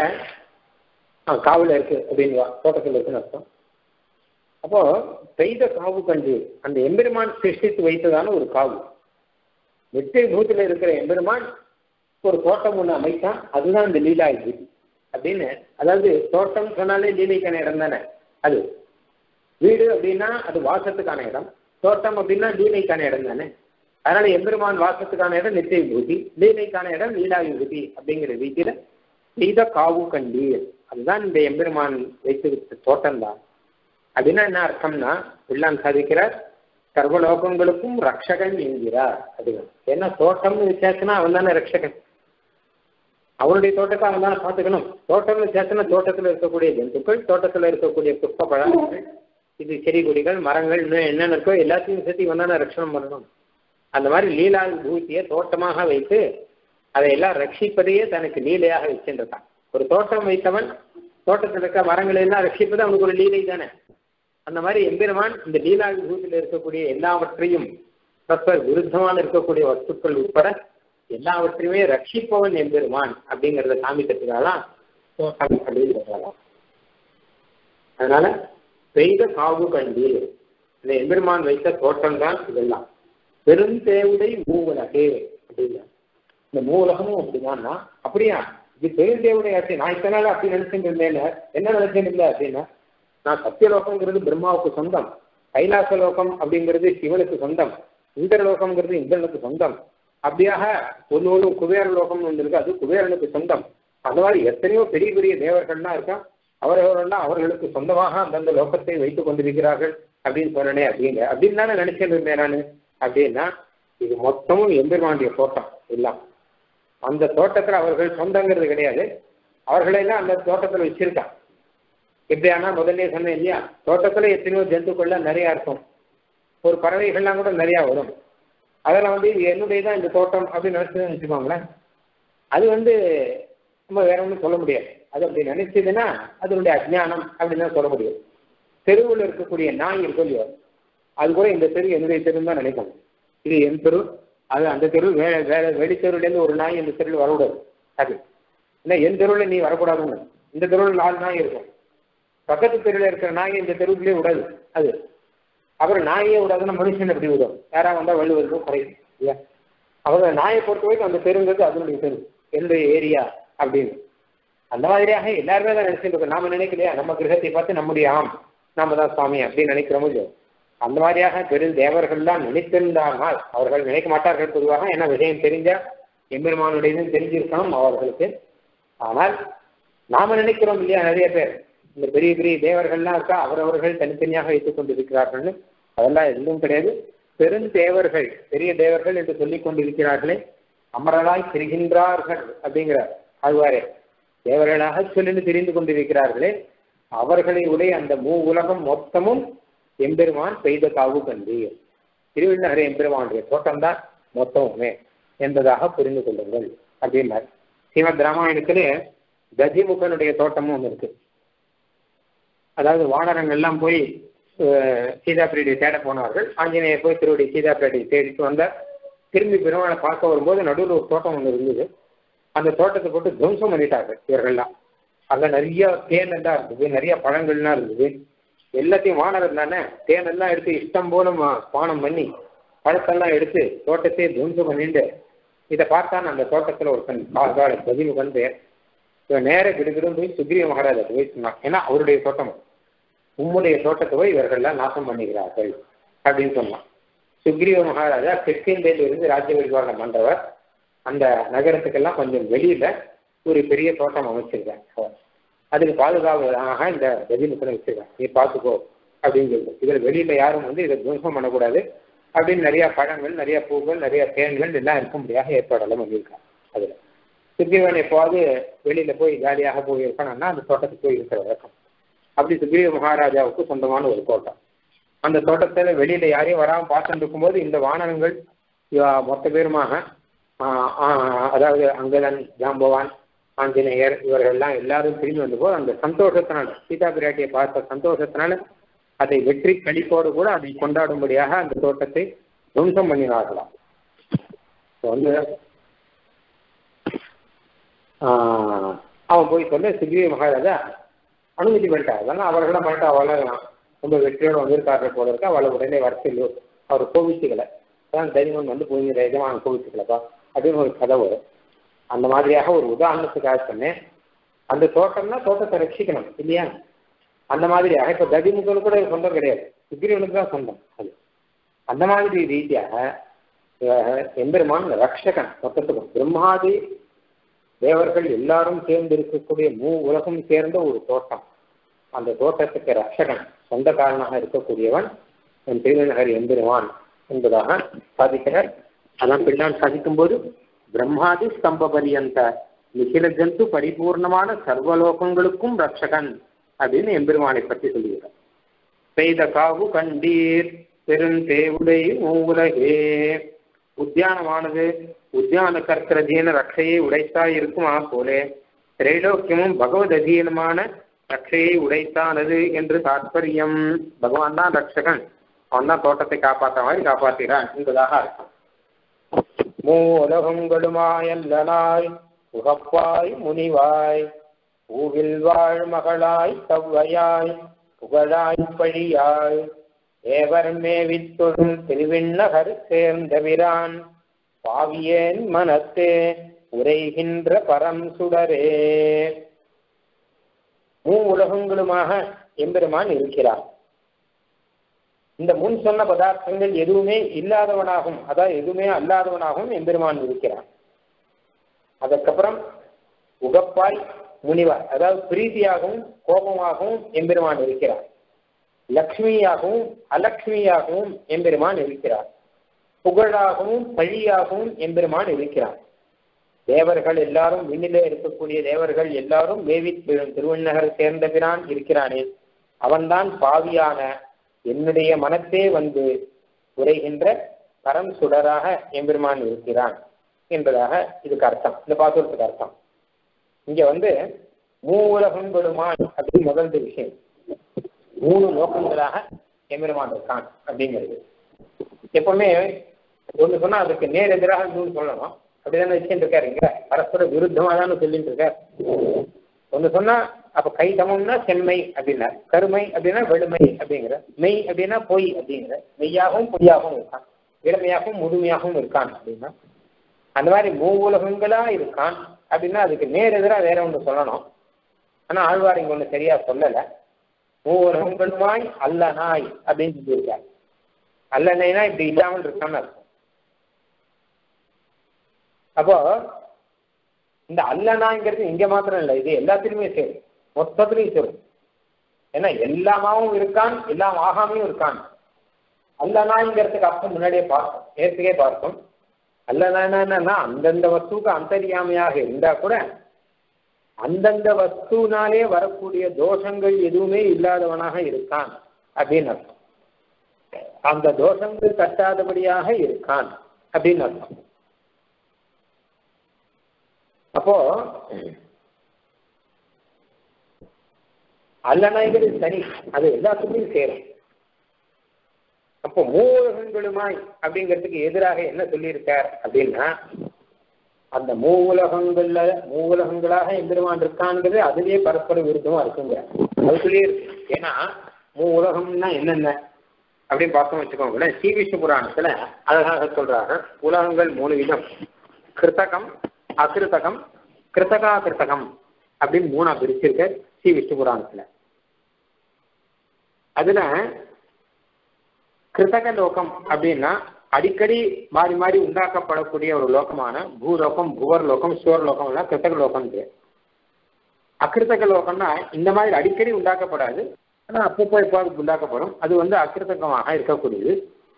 காவுல இருக்கு அப்படின்வா, தோட்டத்தில் இருக்குன்னு அர்த்தம். அப்போ பெய்த காவு கண்டீர், அந்த எம்பெருமான் சிருஷ்டித்து வைத்ததான ஒரு காவு. வெற்றி பூத்துல இருக்கிற எம்பெருமான் ஒரு தோட்டம் ஒன்று அமைத்தான், அதுதான் இந்த லீலா இது அப்படின்னு. அதாவது தோட்டம் சொன்னாலே லீலைக்கான இடம் தானே. அது வீடு அப்படின்னா அது வாசத்துக்கான இடம், தோட்டம் அப்படின்னா லீலைக்கான இடம் தானே. அதனால எம்பெருமான் வாசத்துக்கான இடம் நித்திய விபூதி, லீலைக்கான இடம் லீலா விபூதி அப்படிங்கிற ரீதியில செய்த காவு கண்டீர், அதுதான் இந்த எம்பெருமான் வைத்து வைத்த தோட்டம் தான். அப்படின்னா என்ன அர்த்தம்னா, எல்லாம் சாதிக்கிறார் சர்வலோகங்களுக்கும் ரக்ஷகன் என்கிறார் அப்படின்னா. ஏன்னா தோட்டம்னு விசாரிச்சுன்னா அவன் தானே ரக்ஷகன், அவனுடைய தோட்டத்தை அவன் தானே பார்த்துக்கணும். தோட்டம்னு விசாரிச்சுன்னா தோட்டத்தில் இருக்கக்கூடிய ஜந்துக்கள், தோட்டத்தில் இருக்கக்கூடிய புஷ்ப பழங்கள், இது செடி கொடிகள் மரங்கள் இன்னும் என்னென்ன இருக்கோ எல்லாத்தையும் சேர்த்து இவன் தானே ரட்சணம் பண்ணணும். அந்த மாதிரி லீலா பூத்தியை தோட்டமாக வைத்து அதை எல்லாம் ரட்சிப்பதையே தனக்கு லீலையாக வச்சுருக்கான். ஒரு தோட்டம் வைத்தவன் தோட்டத்தில் இருக்க மரங்களை எல்லாம் ரட்சிப்பது அவனுக்கு ஒரு லீலை தானே. அந்த மாதிரி எம்பெருமான் இந்த லீலா விபூதியில் இருக்கக்கூடிய எல்லாவற்றையும் பரஸ்பர விருத்தமான இருக்கக்கூடிய வஸ்துக்கள் உட்பட எல்லாவற்றையுமே ரட்சிப்பவன் எம்பெருமான் அப்படிங்கிறத காமிக்கிறதுக்காகலாம் தோட்டம் அப்படின்னு சொல்லலாம். அதனால பெய்த காவு கண்டி, இந்த எம்பெருமான் வைத்த தோட்டம் தான் இதெல்லாம். பெருந்தேவுடை மூவுலகே அப்படின்னா, இந்த மூவுலகமும் அப்படிதான்னா அப்படியா இது பெருந்தேவுடை ஆச்சு. நான் இத்தனை நாள் அப்படி நினைச்சுட்டு இருந்தேன், என்ன நினைச்சுட்டு இருந்தேன் அப்படின்னா, நான் சத்தியலோகங்கிறது பிரம்மாவுக்கு சொந்தம், கைலாச லோகம் அப்படிங்கிறது சிவனுக்கு சொந்தம், இந்திரலோகம்ங்கிறது இந்திரனுக்கு சொந்தம், அப்படியாக ஒன்னொரு குபேர லோகம்னு ஒன்று இருக்கு, அது குபேரனுக்கு சொந்தம். அந்த மாதிரி எத்தனையோ பெரிய பெரிய தேவர்கள்லாம் இருக்கா, அவர்களெல்லாம் அவர்களுக்கு சொந்தமாக அந்தந்த லோகத்தை வைத்துக் கொண்டிருக்கிறார்கள் அப்படின்னு சொன்னனே அப்படிங்க அப்படின்னு தானே நினைச்சிட்டு இருந்தேன் நான். அப்படின்னா இது மொத்தமும் எம்பெருமானுடைய தோட்டம் எல்லாம். அந்த தோட்டத்தில் அவர்கள் சொந்தங்கிறது கிடையாது, அவர்களெல்லாம் அந்த தோட்டத்தில் வச்சிருக்கான். எப்படியானா முதல்ல சொன்னேன் இல்லையா, தோட்டத்தில் எத்தனையோ ஜந்துக்கள்லாம் நிறையா இருக்கும், ஒரு பறவைகள்லாம் கூட நிறையா வரும். அதெல்லாம் வந்து இது என்னுடையதான் இந்த தோட்டம் அப்படின்னு நினைச்சு வச்சுக்கோங்களேன், அது வந்து நம்ம வேற ஒன்றும் சொல்ல முடியாது. அது அப்படி நினைச்சதுன்னா அதனுடைய அஜ்ஞானம் அப்படின்னு தான் சொல்ல முடியும். தெருவில் இருக்கக்கூடிய நாய் இருக்கும் இல்லையோ, அது கூட இந்த தெரு என்னுடைய தெருன்னு தான் நினைக்கணும். இது என் தெரு, அது அந்த தெரு, வே வேற வெளித்தெருவுலேருந்து ஒரு நாய் இந்த தெருவில் வரக்கூடாது. அது இல்லை என் தெருவில் நீ வரக்கூடாதுன்னு, இந்த தெருவில் நாலு நாய் இருக்கும், பக்கத்து தெருவில் இருக்கிற நாய் இந்த தெருவுக்குள்ளே விடாது. அது அப்புறம் நாயே விடாதுன்னா மனுஷன் எப்படி விடும், யாராவது வந்தால் வலு வருதும் குறையும் இல்லையா. அவங்க நாயை பொறுத்த வரைக்கும் அந்த தெருங்கிறது அதனுடைய தெரு, என்னுடைய ஏரியா அப்படின்னு. அந்த மாதிரியாக எல்லாருமே தான் நினைச்சிட்டு இருக்கோம். நாம நினைக்கலையா, நம்ம கிரகத்தை பார்த்து நம்முடைய ஆம் நாம தான் சுவாமி அப்படின்னு நினைக்கிறோமோ இல்லையோ, அந்த மாதிரியாக பெரும் தேவர்கள்லாம் நினைத்திருந்தார்கள். அவர்கள் நினைக்க மாட்டார்கள் பொதுவாக, ஏன்னா விஷயம் தெரிஞ்சா எம்பெருமானுடையதுன்னு தெரிஞ்சிருக்கணும் அவர்களுக்கு. ஆனால் நாம நினைக்கிறோம் இல்லையா, நிறைய பேர் இந்த பெரிய பெரிய தேவர்கள்லாம் இருக்கா, அவரவர்கள் தனித்தனியாக வைத்துக் கொண்டிருக்கிறார்கள்னு. அதெல்லாம் எதுவும் கிடையாது. பெருந்தேவர்கள், பெரிய தேவர்கள் என்று சொல்லிக் கொண்டிருக்கிறார்களே, அமரலாய் திரிகின்றார்கள் அப்படிங்கிற ஆழ்வாரே, தேவர்களாக சொல்லி தெரிந்து கொண்டிருக்கிறார்களே, அவர்களை உடைய அந்த மூ உலகம் மொத்தமும் எம்பெருமான் பெய்த காவு கண்டு திருவிண்ணகரை எம்பெருமானுடைய தோட்டம்தான் மொத்தமுமே என்பதாக புரிந்து கொள்ளுங்கள் அப்படின்னார். ஸ்ரீமத் ராமாயணத்திலே ததிமுகனுடைய தோட்டமும் ஒன்று இருக்கு. அதாவது வானரங்கள்லாம் போய் சீதா பிரியை தேட போனார்கள். ஆஞ்சநேயர் போய் திருவடி சீதா பிரியை தேடிட்டு வந்தார். திரும்பி பெருமாளை பார்க்க வரும்போது நடுவில் ஒரு தோட்டம் ஒன்று இருந்தது. அந்த தோட்டத்தை போட்டு துவம்சம் பண்ணிட்டார்கள் இவர்கள்லாம். அதில் நிறைய தேன் எல்லாம் இருந்தது, நிறைய பழங்கள்லாம் இருந்தது. எல்லாத்தையும் வானரம் தானே, தேன் எல்லாம் எடுத்து இஷ்டம் போல பானம் பண்ணி பழத்தெல்லாம் எடுத்து தோட்டத்தையே துவம்சம் பண்ணிட்டு இதை பார்த்தான். அந்த தோட்டத்தில் ஒருத்தன் கால பதிமுகன் பேர். இவன் நேர கிடுகிடும் போய் சுக்ரீவ மகாராஜா போய் சொன்னான். ஏன்னா அவருடைய தோட்டம், உம்முடைய தோட்டத்தை போய் இவர்கள்லாம் நாசம் பண்ணுகிறார்கள் அப்படின்னு சொன்னான். சுக்ரீவ மகாராஜா தெற்கிந்தியில் இருந்து ராஜ்ய பரிபாலனம் பண்றவர். அந்த நகரத்துக்கெல்லாம் கொஞ்சம் வெளியில ஒரு பெரிய தோட்டம் அமைச்சிருக்காங்க. அதுக்கு பாதுகாவலாக இந்த பதிமுகனை வச்சிருக்காங்க. நீ பார்த்துக்கோ அப்படின்னு சொல்லுவோம். இதில் வெளியில யாரும் வந்து இதை துவம்சம் பண்ணக்கூடாது அப்படின்னு நிறைய பழங்கள், நிறைய பூக்கள், நிறைய தேன்கள் எல்லாம் இருக்கும்படியாக ஏற்பாடெல்லாம் பண்ணியிருக்காங்க. அதுல சுக்ரீவன் எப்போது வெளியில போய் ஜாலியாக போய் இருக்கணும்னா அந்த தோட்டத்துக்கு போய் இருக்கிற வழக்கம். அப்படி சுக்ரீவ மகாராஜாவுக்கு சொந்தமான ஒரு தோட்டம். அந்த தோட்டத்துல வெளியில யாரையும் வராமல் பார்த்துட்டு இருக்கும்போது இந்த வானரங்கள் மொத்த பேருமாக, அதாவது அங்கதன், ஜாம்பவான், ஆஞ்சநேயர் இவர்கள்லாம் எல்லாரும் திரும்பி வந்த போது அந்த சந்தோஷத்தினால, சீதா பிராட்டியை பார்த்த சந்தோஷத்தினால அதை வெற்றி கழிப்போடு கூட அதை கொண்டாடும்படியாக அந்த தோட்டத்தை துவம்சம் பண்ணினார்களாம். வந்து அவன் போய் சொல்ல சுக்ரீவ மகாராஜா அனுமதி பண்ணிட்டார். அதெல்லாம் அவர்களாம் பண்ணிட்டு அவளை ரொம்ப வெற்றியோடு வந்திருக்கார்கள் போல இருக்கா. அவளை உடனே வரச்சில்லோ அவர் கோவிச்சுக்கலை. அதான் தைரியமன் வந்து போய் எஜமான கோவிச்சுக்கலப்பா அப்படின்னு ஒரு கதை வரும். அந்த மாதிரியாக ஒரு உதாரணத்துக்காக சொன்னேன். அந்த தோட்டம்னா தோட்டத்தை ரட்சிக்கணும் இல்லையா? அந்த மாதிரியாக இப்போ ததிமுகனுக்கு கூட சொந்தம் கிடையாது, சுக்ரீவனுக்கு தான் சொந்தம். அது அந்த மாதிரி ரீதியாக எம்பெருமான் ரக்ஷகன் மொத்தத்துக்கும். பிரம்மாதி தேவர்கள் எல்லாரும் சேர்ந்து இருக்கக்கூடிய மூ உலகம் சேர்ந்த ஒரு தோட்டம். அந்த தோட்டத்துக்கு ரக்ஷகன் சொந்தக்காரனாக இருக்கக்கூடியவன் என் திருநகர் எம்பெருமான் என்பதாக சாதிக்கிறார். அதான் பின்னால் சாதிக்கும் போது பிரம்மாதி ஸ்தம்ப பரியந்த நிகில ஜந்து பரிபூர்ணமான சர்வலோகங்களுக்கும் ரக்ஷகன் அப்படின்னு எம்பெருமானை பற்றி சொல்லுகிறார். பெய்த காவு கண்டீர் பெருந்தேவுடை மூவுலகே. உத்தியானமானது உத்தியான கர்த்தரதீன ரட்சையை உடைத்தாய் இருக்குமா போலே திரைலோக்கியமும் பகவத் அதீனமான ரட்சையை உடைத்தானது என்று தாற்பயம். பகவான் தான் ரட்சகன், அவன் தான் தோட்டத்தை காப்பாற்ற மாதிரி காப்பாற்றுகிறான் என்பதாக அர்த்தம். மூ உலகங்களுமாயல்லனாய் உகப்பாய் முனிவாய் பூவில் வாழ் மகளாய் தவ்வையாய் புகழாய் பழியாய் ஏவர் மேவித்தொழும் திருவிண்ணகர் சேர்ந்தவிரான் பாவியேன் மனத்தே உரைகின்ற பரம் சுடரே. மூ உலகங்களுமாக எம்பெருமான் இருக்கிறார். இந்த முன் சொன்ன பதார்த்தங்கள் எதுவுமே இல்லாதவனாகவும், அதாவது எதுவுமே அல்லாதவனாகவும் எம்பெருமான் இருக்கிறான். அதுக்கப்புறம் உகப்பாய் முனிவாய், அதாவது பிரீதியாகவும் கோபமாகவும் எம்பெருமான் இருக்கிறார். லக்ஷ்மியாகவும் அலக்ஷ்மியாகவும் எம்பெருமான் இருக்கிறார். புகழாகவும் பழியாகவும் எம்பெருமான் இருக்கிறார். தேவர்கள் எல்லாரும், விண்ணிலே இருக்கக்கூடிய தேவர்கள் எல்லாரும் மேவி திருவண்ணகரை சேர்ந்த பிரான் இருக்கிறானே, அவன்தான் பாவியான என்னுடைய மனத்தே வந்து உரைகின்ற பரம் சுடராக எம்பெருமான் இருக்கிறான் என்பதாக இதுக்கு அர்த்தம். இந்த பாசுரத்துக்கு அர்த்தம். இங்க வந்து மூ உலகங்களுமான் அப்படின்னு முதல் விஷயம், மூணு லோகங்களாக எம்பெருமான் இருக்கான் அப்படிங்கிறது. எப்பவுமே ஒன்று சொன்னா அதுக்கு நேர் எதிராக இன்னொன்று சொல்லணும். அப்படிதானே வச்சுட்டு இருக்காரு. இங்க பரஸ்பர விருத்தமா தானே சொல்லிட்டு இருக்கார். ஒன்று சொன்னா அப்ப கை சமம்னா செம்மை அப்படின்னா, கருமை அப்படின்னா வெளுமை அப்படிங்கிற, மெய் அப்படின்னா பொய் அப்படிங்கிற, மெய்யாகவும் பொய்யாகவும் இருக்கான், இளமையாகவும் முழுமையாகவும் இருக்கான் அப்படின்னா, அந்த மாதிரி மூ உலகங்களா இருக்கான் அப்படின்னா அதுக்கு நேர் எதிராக வேற ஒன்று சொல்லணும். ஆனா ஆழ்வார் இங்க ஒன்று சரியா சொல்லலை. மூ உலகங்களுமாய் அல்ல நாய் அப்படின்னு சொல்லியிருக்காரு. அல்ல நாய்னா இப்படி இல்லாமல் இருக்கான்னு அர்த்தம். அப்போ இந்த அல்லனாங்கிறது இங்க மாத்திரம் இல்லை, இது எல்லாத்திலுமே சேரும், மொத்தத்திலையும் சேரும். ஏன்னா எல்லாமாவும் இருக்கான், எல்லாம் ஆகாமையும் இருக்கான். அல்லனாங்கிறதுக்கு அர்த்தம் முன்னாடியே பார்த்தோம், ஏற்கனவே பார்த்தோம். அல்லனா என்னன்னா அந்தந்த வஸ்துக்கு அந்தரியாமையாக இருந்தா கூட அந்தந்த வஸ்துனாலே வரக்கூடிய தோஷங்கள் எதுவுமே இல்லாதவனாக இருக்கான் அப்படின்னு அர்த்தம். அந்த தோஷங்கள் தட்டாதபடியாக இருக்கான் அப்படின்னு அர்த்தம். அப்போ அல்லனாய்கள் தனி, அது எல்லாத்துக்கும் சேரும். அப்போ மூவுலகங்களுமாய் அப்படிங்கிறதுக்கு எதிராக என்ன சொல்லியிருக்கார் அப்படின்னா, அந்த மூவுலகங்கள்ல மூவுலகங்களாக எம்பெருமான் இருக்கான்ங்கிறது அதுலயே பரஸ்பர விருத்தமா இருக்குங்க. அது சொல்லியிருக்கு. ஏன்னா மூ உலகம்னா என்னென்ன அப்படின்னு பார்த்தோம் வச்சுக்கோங்களேன். ஸ்ரீ விஷ்ணு புராணத்துல அழகாக சொல்றாங்க, உலகங்கள் மூணு விதம், கிருத்தகம், அகிருத்தகம், கிருத்தகா கிருத்தகம் அப்படின்னு மூணா பிரிச்சிருக்க ஸ்ரீ விஷ்ணு புராணத்துல. அதுல கிருத்தக லோகம் அப்படின்னா அடிக்கடி மாறி மாறி உண்டாக்கப்படக்கூடிய ஒரு லோகமான பூலோகம், புவர் லோகம், சுவர் லோகம் எல்லாம் கிருத்தக லோகம். அகிருத்தக லோகம்னா இந்த மாதிரி அடிக்கடி உண்டாக்கப்படாது, ஆனா அப்பப்போ எப்பாவது உண்டாக்கப்படும். அது வந்து அகிருத்தகமாக இருக்கக்கூடியது.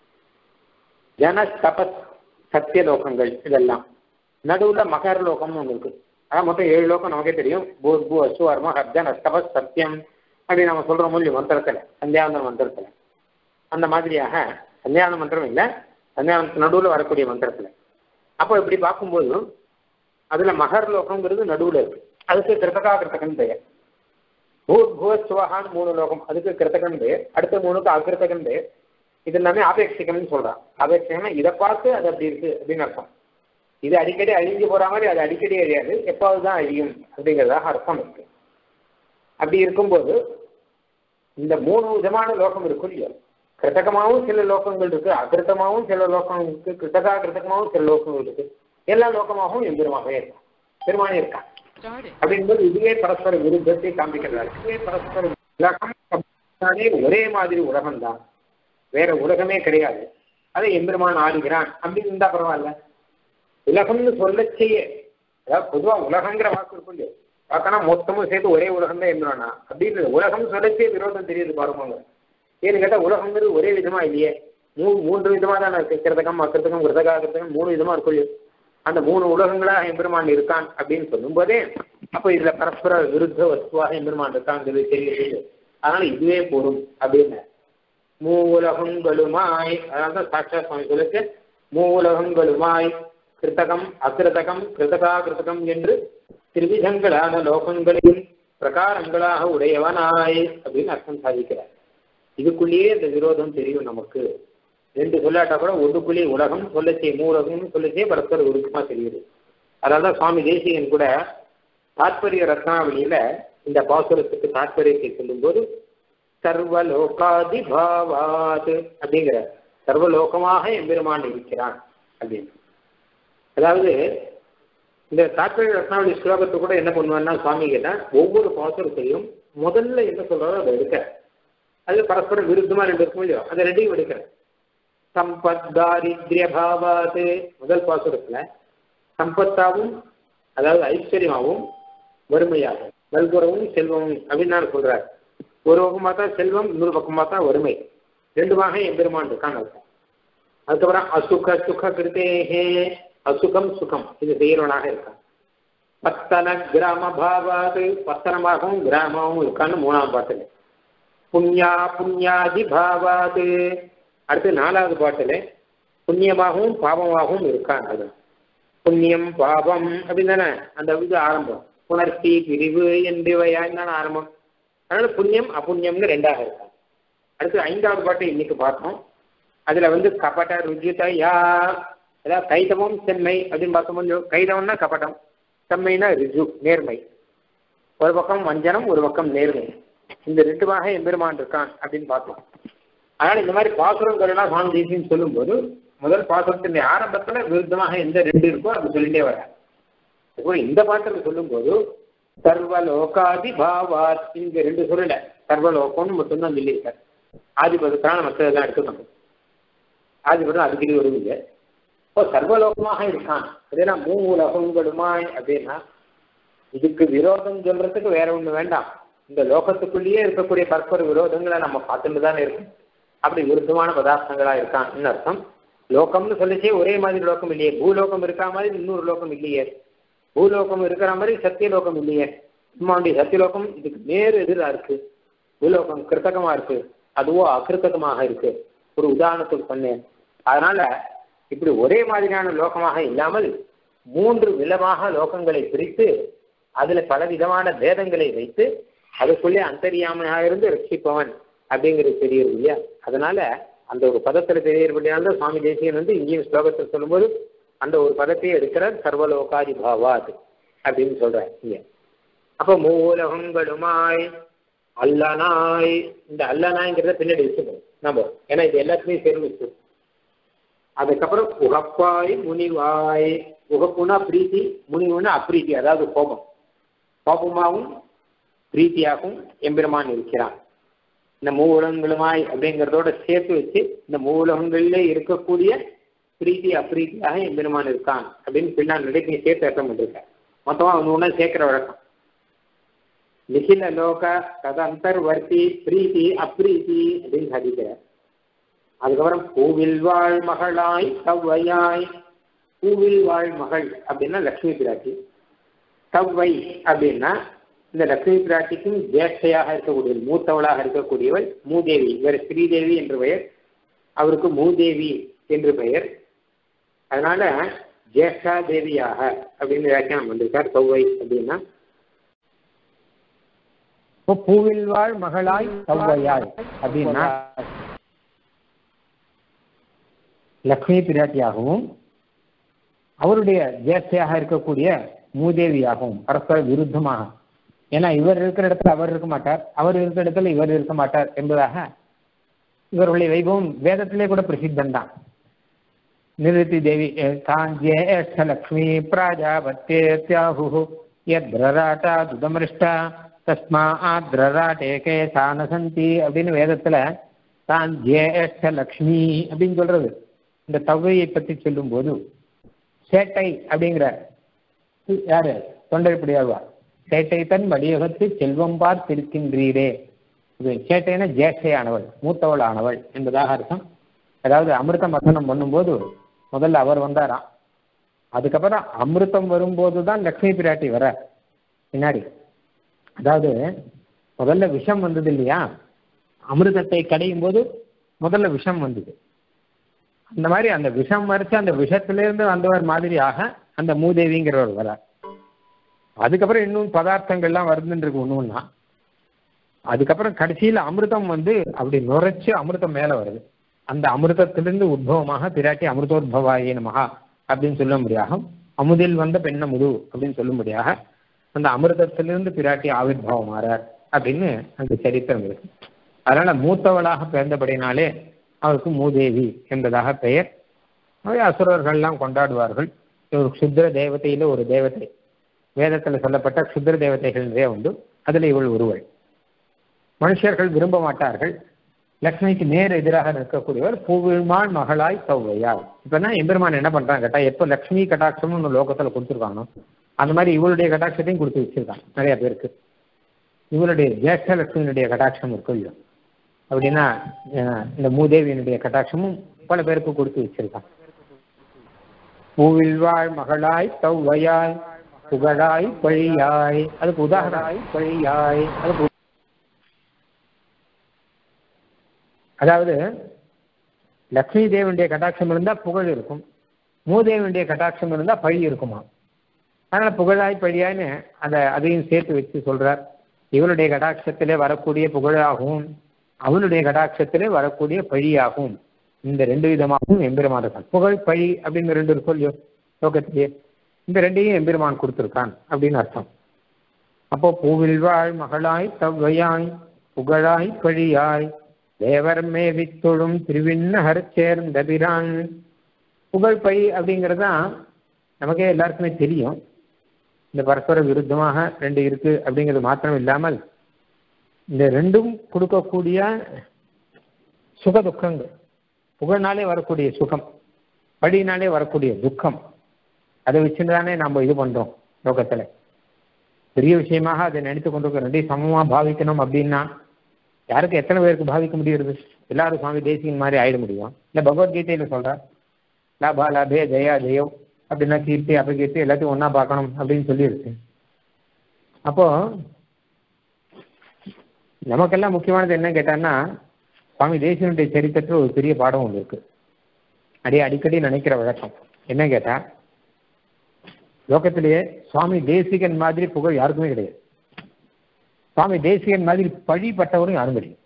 ஜன தபஸ் சத்திய லோகங்கள் இதெல்லாம். நடுவுல மகர லோகம்னு ஒன்று இருக்கு. அதான் மொத்தம் ஏழு லோகம் நமக்கே தெரியும். பூர் பூ அசு அர்ம ஹர்ஜன் அஸ்தபஸ் சத்தியம் அப்படி நம்ம சொல்ற மொழி மந்திரத்துல, சந்தியாவந்த மந்திரத்துல. அந்த மாதிரியாக சந்தியாவந்த மந்திரம் இல்லை, சந்தியாவந்த நடுவில் வரக்கூடிய மந்திரத்துல. அப்போ இப்படி பார்க்கும்போது அதுல மகர் லோகம்ங்கிறது நடுவில் இருக்கு. அதுக்கு கிருத்தகா கிருத்தகன் பெயர். பூர் பூவஸ்வகான்னு மூணு லோகம், அதுக்கு கிருத்தகன் பெயர். அடுத்த மூணுக்கு அகிருத்தகன் பெயர். இது எல்லாமே ஆபேட்சிகம்னு சொல்றான். ஆபேட்சிகம்னா இதை பார்த்து அது அப்படி இருக்கு அப்படின்னு அர்த்தம். இது அடிக்கடி அழிஞ்சு போற மாதிரி அது அடிக்கடி அழியாது, எப்பாவது தான் அழியும் அப்படிங்கிறதாக அர்த்தம் இருக்கு. அப்படி இருக்கும்போது இந்த மூணு விதமான லோகம் இருக்கும் இல்லையா, கிருத்தகமாகவும் சில லோகங்கள் இருக்கு, அகிருத்தமாகவும் சில லோகம் இருக்கு, கிருத்தகா கிருத்தகமாகவும் சில லோகங்கள் இருக்கு. எல்லா லோகமாகவும் எம்பெருமாகவே இருக்கான், பெருமானே இருக்கான். அப்படின்போது இதுவே பரஸ்பர விருத்தத்தை காண்பிக்கிறார். இதுவே பரஸ்பர உலகம் ஒரே மாதிரி உலகம் தான், வேற உலகமே கிடையாது. அதை எம்பெருமான் ஆடுகிறான் அப்படின்னு இருந்தா பரவாயில்ல. உலகம்னு சொல்ல செய்ய, அதாவது பொதுவா உலகங்கிற வாக்கு இருக்கும் இல்லையா, பார்க்கனா மொத்தமும் சேர்த்து ஒரே உலகம் தான் எம்பெருமானா அப்படின்னு உலகம் சொல்லச்சே விரோதம் தெரியுது பாருங்க. ஏன்னு கேட்டா உலகங்கிறது ஒரே விதமா இல்லையே, மூ மூன்று விதமா தான் இருக்கு. கிருத்தகம், அக்கிருத்தகம், கிருத்தகா கிருத்தகம் மூணு விதமா இருக்கும் இல்லையா. அந்த மூணு உலகங்களா எம்பெருமான் இருக்கான் அப்படின்னு சொல்லும் போதே அப்போ இதுல பரஸ்பர விருத்த வஸ்துவாக எம்பெருமான் இருக்காங்கிறது தெரியுது. அதனால இதுவே போரும் அப்படின்னு மூ உலகங்களுமாய், அதனால்தான் சாட்சா சுவாமி சொல்லிட்டு மூ உலகங்களுமாய் கிருத்தகம், அகிருத்தகம், கிருத்தகா கிருத்தகம் என்று திருவிதங்களான லோகங்களையும் பிரகாரங்களாக உடையவனாய் அப்படின்னு அர்த்தம் சாதிக்கிறார். இதுக்குள்ளேயே இந்த விரோதம் தெரியும் நமக்கு. ரெண்டு சொல்லாட்டா கூட ஒன்றுக்குள்ளேயே உலகம் சொல்லச்சே, மூலகம்னு சொல்லச்சே பரஸ்பர உருக்கமா தெரியுது. அதனால்தான் சுவாமி தேசிகன் கூட தாத்பரிய ரத்னாவளியில இந்த பாசுரத்துக்கு தாத்பரியத்தை சொல்லும் போது சர்வலோகாதிபாவாத் அப்படிங்கிற, சர்வலோகமாக எம்பெருமான் இருக்கிறான் அப்படின்னு. அதாவது இந்த தாத்பரிய ரத்னாவளி ஸ்லோகத்தை கூட என்ன பண்ணுவான்னா சுவாமி கேட்டா, ஒவ்வொரு பாசுரத்தையும் முதல்ல என்ன சொல்றாரோ அதை எடுக்க, அது பரஸ்பர விருத்தமா ரெண்டு இருக்கும் இல்லையோ, அதை ரெண்டையும் எடுக்கிற. சம்பத் தாரித்ரிய பாவாது முதல் பாசுரத்துல சம்பத்தாவும் அதாவது ஐஸ்வர்யமாகவும் வறுமையாகும், நல்குறவும் செல்வமும் அப்படின்னு நான் சொல்றாரு. ஒரு பக்கம் பார்த்தா செல்வம், இன்னொரு பக்கம் பார்த்தா வறுமை, ரெண்டுமாக எம்பெருமான் இருக்கான்னு அர்த்தம். அதுக்கப்புறம் அசுக சுக கிருத்தேகே, அசுகம் சுகம் இது செய்யறவனாக இருக்கான். பத்தன கிராம பாவாது பத்தனமாகவும் கிராமமாகவும் இருக்கான்னு மூணாவது பாட்டுல. புண்ணியா புண்ணியாதி பாவாது அடுத்து நாலாவது பாட்டுல புண்ணியமாகவும் பாவமாகவும் இருக்கான். அது புண்ணியம் பாவம் அப்படின்னு தானே அந்த இது ஆரம்பம். புணர்ச்சி பிரிவு என்றவையான்னு ஆரம்பம். அதனால புண்ணியம் அப்புண்ணியம்னு ரெண்டாக இருக்கான். அடுத்து ஐந்தாவது பாட்டு இன்னைக்கு பார்த்தோம். அதுல வந்து கபட ருஜிதயா, அதாவது கைதவம் செம்மை அப்படின்னு பார்த்தோம். கைதவம்னா கபடம், செம்மைனா ரிஜு நேர்மை. ஒரு பக்கம் வஞ்சனம், ஒரு பக்கம் நேர்மை. இந்த ரெண்டுமாக எம்பெருமான் இருக்கான் அப்படின்னு பார்த்தோம். அதனால இந்த மாதிரி பாசுரங்கள் எல்லாம் சுவாமி தேசிகன் சொல்லும் போது முதல் பாசுரத்தின் ஆரம்பத்துல விருத்தமாக எந்த ரெண்டு இருக்கோ அது சொல்லிட்டே வர. இந்த பாட்டில் சொல்லும் போது சர்வலோகாதி பாவாத் இங்க ரெண்டு சொல்லல, சர்வலோகம்னு மட்டும்தான் சொல்லியிருக்காரு. ஆதிபதத்தான மற்றதெல்லாம் எடுத்துக்கணும். ஆதிபதம் அதுக்கு வருவீங்க. இப்போ சர்வலோகமாக இருக்கான். ஏன்னா மூ உலகங்களுமாய் அப்படின்னா இதுக்கு விரோதம் சொல்றதுக்கு வேற ஒண்ணு வேண்டாம். இந்த லோகத்துக்குள்ளேயே இருக்கக்கூடிய பரஸ்பர விரோதங்களை நம்ம பார்த்துட்டு தானே இருக்கும். அப்படி விருத்தமான பதார்த்தங்களா இருக்கான்னு அர்த்தம். லோகம்னு சொல்லிச்சே ஒரே மாதிரி லோகம் இல்லையே. பூலோகம் இருக்கிற மாதிரி இன்னொரு லோகம் இல்லையே. பூலோகம் இருக்கிற மாதிரி சத்தியலோகம் இல்லையே. சும்மாண்டி சத்தியலோகம் இதுக்கு நேரு எதிராக இருக்கு. பூலோகம் கிருத்தகமா இருக்கு, அதுவோ அகிருத்தகமாக இருக்கு. ஒரு உதாரணத்துக்கு சொன்னேன். அதனால இப்படி ஒரே மாதிரியான லோகமாக இல்லாமல் மூன்று விதமாக லோகங்களை பிரித்து அதுல பலவிதமான பேதங்களை வைத்து அதுக்குள்ளே அந்தரியாமையாக இருந்து ரட்சிப்பவன் அப்படிங்கிறது தெரியுது இல்லையா. அதனால அந்த ஒரு பதத்துல தெரியறபடியால் சுவாமி தேசிகன் வந்து இங்கேயும் ஸ்லோகத்தில் சொல்லும்போது அந்த ஒரு பதத்தையே எடுக்கிறார், சர்வலோகாதி பாவாத் அப்படின்னு சொல்றார் இங்க. அப்போ மூலகங்களுமாய் அல்லனாய், இந்த அல்லனாய்ங்கிறத பின்னாடி வச்சுக்கணும் நம்ம, ஏன்னா இது எல்லாத்துலேயும் சேர்ந்து. அதுக்கப்புறம் உகப்பாய் முனிவாய். உகப்புனா பிரீத்தி, முனிவுனா அப்ரீத்தி, அதாவது கோபம். கோபமாகவும் பிரீத்தியாகவும் எம்பெருமான் இருக்கிறான். இந்த மூலகங்களுமாய் அப்படிங்கிறதோட சேர்த்து வச்சு இந்த மூலகங்களிலே இருக்கக்கூடிய பிரீத்தி அப்ரீத்தியாக எம்பெருமான் இருக்கான் அப்படின்னு பின்னால் நடைக்கு சேர்த்து அர்த்தம் பண்ணிருக்கார். மொத்தமா ஒன்று ஒன்றா சேர்க்கிற வழக்கம். நிகில லோக ததந்தர்வர்த்தி பிரீத்தி அப்ரீத்தி அப்படின்னு சாதிக்கிறார். அதுக்கப்புறம் பூவில் வாழ் மகளாய் தவ்வையாய். பூவில் வாழ் மகள் அப்படின்னா லக்ஷ்மி பிராட்டி. தவ்வை அப்படின்னா இந்த லக்ஷ்மி பிராட்டிக்கும் ஜேஷ்டையாக இருக்கக்கூடியவள், மூத்தவளாக இருக்கக்கூடியவள் மூதேவி. இவர் ஸ்ரீதேவி என்று பெயர், அவருக்கு மூதேவி என்று பெயர். அதனால ஜேஷ்டா தேவியாக அப்படின்னு வியாக்கியானம் வந்திருக்கார். தவ்வை அப்படின்னா பூவில் வாழ் மகளாய் தவ்வையாய் அப்படின்னா லக்ஷ்மி பிராட்டியாகவும் அவருடைய ஜேஷ்டையாக இருக்கக்கூடிய மூதேவியாகவும் பரஸ்பர விருத்தமாக. ஏன்னா இவர் இருக்கிற இடத்துல அவர் இருக்க மாட்டார், அவர் இருக்கிற இடத்துல இவர் இருக்க மாட்டார் என்பதாக இவருடைய வைபவம் வேதத்திலே கூட பிரசித்தம் தான். நிருத்தி தேவி காஞ்சேஷ்ட லக்ஷ்மி பிராஜாபத்யேத்யாஹு யத்ரராட்டா துதமிருஷ்டா தஸ்மா ஆத்ரராட்டே கே சானசந்தி அப்படின்னு வேதத்துல தான் ஜேஷ்ட லக்ஷ்மி அப்படின்னு சொல்றது. இந்த தவ்வையை பற்றி சொல்லும் போது சேட்டை அப்படிங்கிற யாரு தொண்டர்படியாழ்வார், சேட்டை தன் வடிவகத்து செல்வம் பார்த்திருக்கின்றீரே. இது சேட்டைனா ஜேஷ்டையானவள், மூத்தவள் ஆனவள் என்பதாக அர்த்தம். அதாவது அமிர்தம் வசனம் பண்ணும்போது முதல்ல அவர் வந்தாராம், அதுக்கப்புறம் அமிர்தம் வரும்போது தான் லக்ஷ்மி பிராட்டி வர பின்னாடி. அதாவது முதல்ல விஷம் வந்தது இல்லையா, அமிர்தத்தை கடையும் போது முதல்ல விஷம் வந்தது. அந்த மாதிரி அந்த விஷம் மறைச்சு அந்த விஷத்திலிருந்து வந்தவர் மாதிரியாக அந்த மூதேவிங்கிறவர் வரார். அதுக்கப்புறம் இன்னும் பதார்த்தங்கள்லாம் வருதுன்றிருக்கு ஒன்று ஒன்றா. அதுக்கப்புறம் கடைசியில் அமிர்தம் வந்து அப்படி நுரைச்சு அமிர்தம் மேலே வருது. அந்த அமிர்தத்திலிருந்து உத்பவமாக பிராட்டி அமிர்தோத்பவாயே நமஹா அப்படின்னு சொல்ல முடியாக, அமுதில் வந்த பெண்ணமுது அப்படின்னு சொல்லும்படியாக அந்த அமிர்தத்திலிருந்து பிராட்டி ஆவிர்வாவம் ஆறார் அப்படின்னு அந்த சரித்திரம் இருக்கு. அதனால மூத்தவளாக பிறந்தபடினாலே அவருக்கு மூதேவி என்பதாக பெயர். அவை அசுரர்கள்லாம் கொண்டாடுவார்கள். ஒரு க்ஷுத்ர தேவதையில ஒரு தேவதை, வேதத்தில் சொல்லப்பட்ட க்ஷுத்ர தேவதைகள் நிறைய உண்டு, அதில் இவள் ஒருவள். மனுஷர்கள் விரும்ப மாட்டார்கள். லக்ஷ்மிக்கு நேர் எதிராக நிற்கக்கூடியவர் பூவிழ்மாள் மகளாய் தவ்வையாள். இப்பதான் எம்பெருமான் என்ன பண்றாங்க கேட்டா, எப்போ லக்ஷ்மி கடாட்சம்னு ஒன்று லோகத்துல கொடுத்துருக்காங்க, அந்த மாதிரி இவளுடைய கடாட்சத்தையும் கொடுத்து வச்சிருக்காங்க நிறைய பேருக்கு. இவளுடைய ஜேஷ்ட லட்சுமியினுடைய கடாட்சம் இருக்கு இல்லையோ, அப்படின்னா இந்த மூதேவியினுடைய கடாட்சமும் பல பேருக்கு கொடுத்து வச்சிருக்காங்க. பூவில் வாழ் மகளாய் தவ்வையாய் புகழாய் பழியாய், அதுக்கு உதாரணாய் பழியாய். அதுக்கு அதாவது லக்ஷ்மி தேவனுடைய கடாட்சம் இருந்தா புகழ் இருக்கும், மூதேவனுடைய கடாட்சம் இருந்தா பழி இருக்குமா. அதனால புகழாய் பழியான்னு அதை அதையும் சேர்த்து வச்சு சொல்றார். இவளுடைய கடாட்சத்திலே வரக்கூடிய புகழாகவும் அவளுடைய கடாட்சத்திலே வரக்கூடிய பழியாகவும் இந்த ரெண்டு விதமாகவும் எம்பெருமான் இருக்கான். புகழ் பழி அப்படின்னு ரெண்டு இருக்கும் இல்லையோ லோகத்திலேயே, இந்த ரெண்டையும் எம்பெருமான் கொடுத்துருக்கான் அப்படின்னு அர்த்தம். அப்போ பூவில் வாழ் மகளாய் தவ்வையாய் புகழாய் பழியாய் தேவர் மேவித்தொழும் திருவிண்ணகர் சேர்ந்த பிரான். புகழ் பழி அப்படிங்கிறது தான் நமக்கே எல்லாருக்குமே தெரியும். இந்த பரஸ்பர விருத்தமாக ரெண்டு இருக்கு அப்படிங்கிறது மாத்திரம் இல்லாமல் இந்த ரெண்டும் கொடுக்கக்கூடிய சுக துக்கங்கள், புகழ்னாலே வரக்கூடிய சுகம் பழியினாலே வரக்கூடிய துக்கம் அதை வச்சுட்டு தானே நம்ம இது பண்றோம். லோகத்துல பெரிய விஷயமாக அதை நினைத்து கொண்டிருக்க ரெண்டையும் சமமா பாவிக்கணும் அப்படின்னா யாருக்கு எத்தனை பேருக்கு பாவிக்க முடியுது? எல்லாரும் சுவாமி தேசிகன் மாதிரி ஆயிட முடியும்? இல்லை பகவத்கீதையில சொல்ற லாபா லாபே ஜெயா ஜெயம் அப்படின்னா கீர்த்தி அபகீர்த்தி எல்லாத்தையும் ஒன்னா பார்க்கணும் அப்படின்னு சொல்லியிருக்கு. அப்போ நமக்கெல்லாம் முக்கியமானது என்ன கேட்டான்னா சுவாமி தேசிகனுடைய சரித்திரத்தில் ஒரு பெரிய பாடம் ஒன்று இருக்கு. அடியே அடிக்கடி நினைக்கிற வழக்கம் என்ன கேட்டா, லோகத்திலேயே சுவாமி தேசிகன் மாதிரி புகழ் யாருக்குமே கிடையாது. சுவாமி தேசிகன் மாதிரி பழிப்பட்டவரும் யாரும் கிடையாது.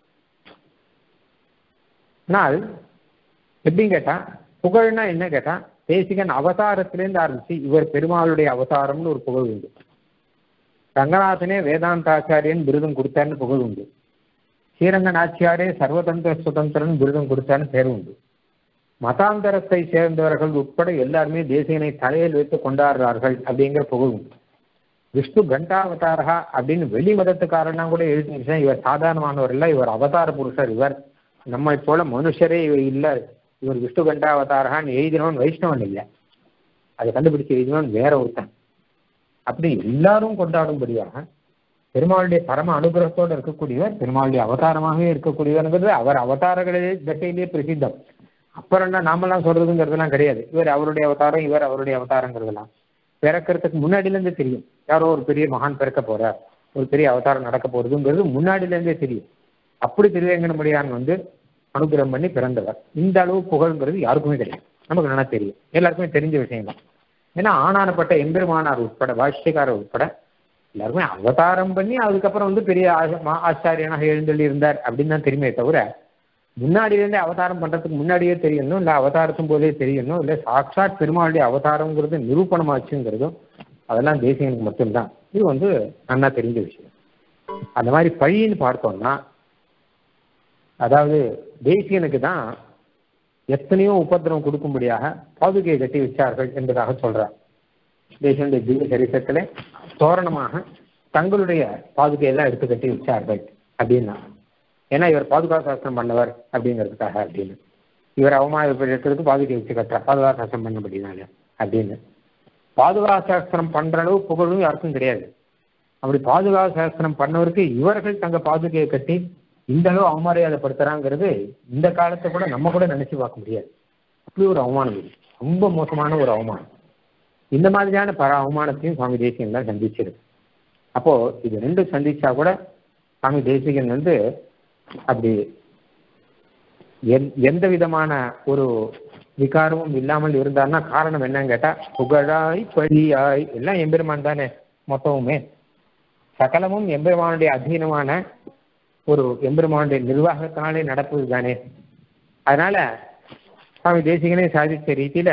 ஆனால் எப்படின்னு கேட்டா புகழ்னா என்ன கேட்டா, தேசிகன் அவதாரத்திலேருந்து ஆரம்பிச்சு இவர் பெருமாளுடைய அவதாரம்னு ஒரு புகழ் உண்டு. ரங்கநாதனே வேதாந்தாச்சாரியன் விருதம் கொடுத்தாருன்னு புகழ் உண்டு. ஸ்ரீரங்க நாச்சியாரே சர்வதந்திர சுதந்திரன் விருதம் கொடுத்தாருன்னு பேர் உண்டு. மதாந்தரத்தை சேர்ந்தவர்கள் உட்பட எல்லாருமே தேசிகனை தலையில் வைத்து கொண்டாடுறார்கள் அப்படிங்கிற புகழ் உண்டு. விஷ்ணு கண்டாவதாரா அப்படின்னு வெளி மதத்துக்காரனா கூட எழுதிச்சா இவர் சாதாரணமானவர் இல்லை, இவர் அவதார புருஷர், இவர் நம்மை போல மனுஷரே இவர் இல்லை, இவர் விஷ்ணு கண்டாவதாரான்னு எழுதினவன் வைஷ்ணவன் இல்லை, அதை கண்டுபிடிச்சு எழுதினவன் வேற ஒருத்தன். அப்படி எல்லாரும் கொண்டாடும்படியாக பெருமாளுடைய பரம அனுகிரகத்தோடு இருக்கக்கூடியவர், பெருமாளுடைய அவதாரமாகவே இருக்கக்கூடியவர்ங்கிறது அவர் அவதாரங்களே தசையிலேயே பிரசித்தம். அப்புறம் என்ன நாமெல்லாம் சொல்றதுங்கிறதுலாம் கிடையாது. இவர் அவருடைய அவதாரம், இவர் அவருடைய அவதாரங்கிறதுலாம் பிறக்கிறதுக்கு முன்னாடியிலேருந்தே தெரியும். யாரோ ஒரு பெரிய மகான் பிறக்க போறார், ஒரு பெரிய அவதாரம் நடக்க போறதுங்கிறது முன்னாடியிலேருந்தே தெரியும். அப்படி திருவேங்கடமுடியான் வந்து அனுகிரகம் பண்ணி பிறந்தவர். இந்த அளவு புகழ்ங்கிறது யாருக்குமே கிடையாது, நமக்கு நல்லா தெரியும், எல்லாருக்குமே தெரிஞ்ச விஷயம் தான். ஏன்னா ஆனானப்பட்ட எம்பெருமானார் உட்பட பாஷ்யக்காரர் உட்பட எல்லாருமே அவதாரம் பண்ணி அதுக்கப்புறம் வந்து பெரிய ஆச்சாரியனாக எழுந்தள்ளி இருந்தார் அப்படின்னு தான் தெரியுமே தவிர முன்னாடியிலேருந்தே அவதாரம் பண்றதுக்கு முன்னாடியே தெரியணும், இல்லை அவதாரத்தும் போதே தெரியணும், இல்லை சாட்சாத் பெருமாளுடைய அவதாரங்கிறது நிரூபணமாச்சுங்கிறதும் அதெல்லாம் தேசிகனுக்கு மட்டும்தான். இது வந்து நல்லா தெரிஞ்ச விஷயம். அந்த மாதிரி பழின்னு பார்த்தோம்னா அதாவது தேசிகனுக்கு தான் எத்தனையோ உபத்திரவம் கொடுக்கும்படியாக பாதுகையை கட்டி வச்சார்கள் என்பதாக சொல்றார். தேசிகனுடைய திவ்ய சரித்திரத்துல தோரணமாக தங்களுடைய பாதுகையெல்லாம் எடுத்து கட்டி வச்சார்கள் அப்படின்னா, ஏன்னா இவர் பாதுகா சாஸ்திரம் பண்ணவர் அப்படிங்கிறதுக்காக அப்படின்னு, இவர் அவமானப்படுத்துறதுக்கு பாதுகை வச்சு கட்டுறார் பாதுகா சாஸ்திரம் பண்ணபடினால அப்படின்னு. பாதுகா சாஸ்திரம் பண்ற அளவு புகழும் யாருக்கும் கிடையாது. அப்படி பாதுகா சாஸ்திரம் பண்ணவருக்கு இவர்கள் தங்க பாதுகையை கட்டி இந்த அளவு அவமரியாதைப்படுத்துறாங்கிறது இந்த காலத்தை கூட நம்ம கூட நினைச்சு பார்க்க முடியாது. அப்படி ஒரு அவமானம் இது, ரொம்ப மோசமான ஒரு அவமானம். இந்த மாதிரியான பல அவமானத்தையும் சுவாமி தேசிகன் தான் சந்திச்சிருக்கு. அப்போ இது ரெண்டும் சந்திச்சா கூட சுவாமி தேசிகன் வந்து அப்படி எந்த விதமான ஒரு விகாரமும் இல்லாமல் இருந்தார்னா காரணம் என்னன்னு கேட்டா, புகழாய் பழியாய் எல்லாம் எம்பெருமான் தானே மொத்தமுமே, சகலமும் எம்பெருமானுடைய அதீனமான ஒரு எம்பெருமானுடைய நிர்வாகத்தினாலே நடப்பது தானே. அதனால சுவாமி தேசிகனே சாதித்த ரீதியில